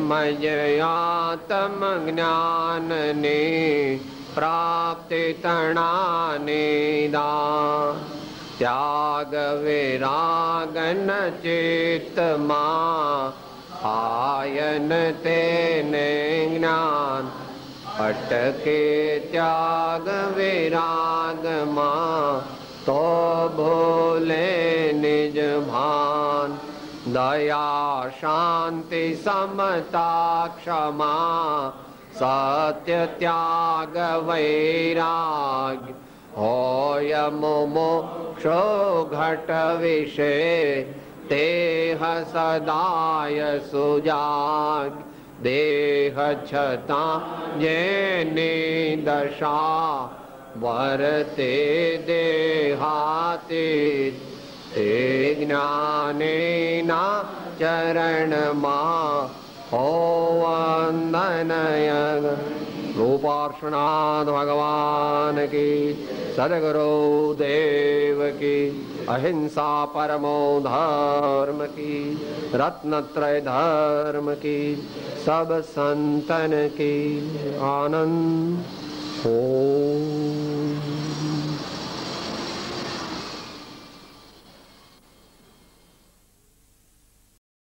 Speaker 2: મયયાતમ જ્ઞાનની પ્રાપ્તિ તણાને દાન. ત્યાગ વિરાગન ચિત્તમાં આયન તેને જ્ઞાન. અટકે ત્યાગ વિરાગમાં તો ભૂલે નિજ ભાન. દયા શાંતિ સમતા ક્ષમા સત્ય ત્યાગ વૈરાગ હોય મોક્ષો ઘટ વિશે તેહ સદાય સુજાગ. દેહ છતાં જેની દશા વર્તે દેહાતીત તે જ્ઞાનેના ચરણમાં હો વંદનય. રૂપાર્ષણાદ ભગવાન કી, સદગુરુ દેવ કી, અહિંસા પરમો ધર્મ કી, રત્નત્રય ધર્મ કી, સબ સંતન કી. આનંદ. ઓમ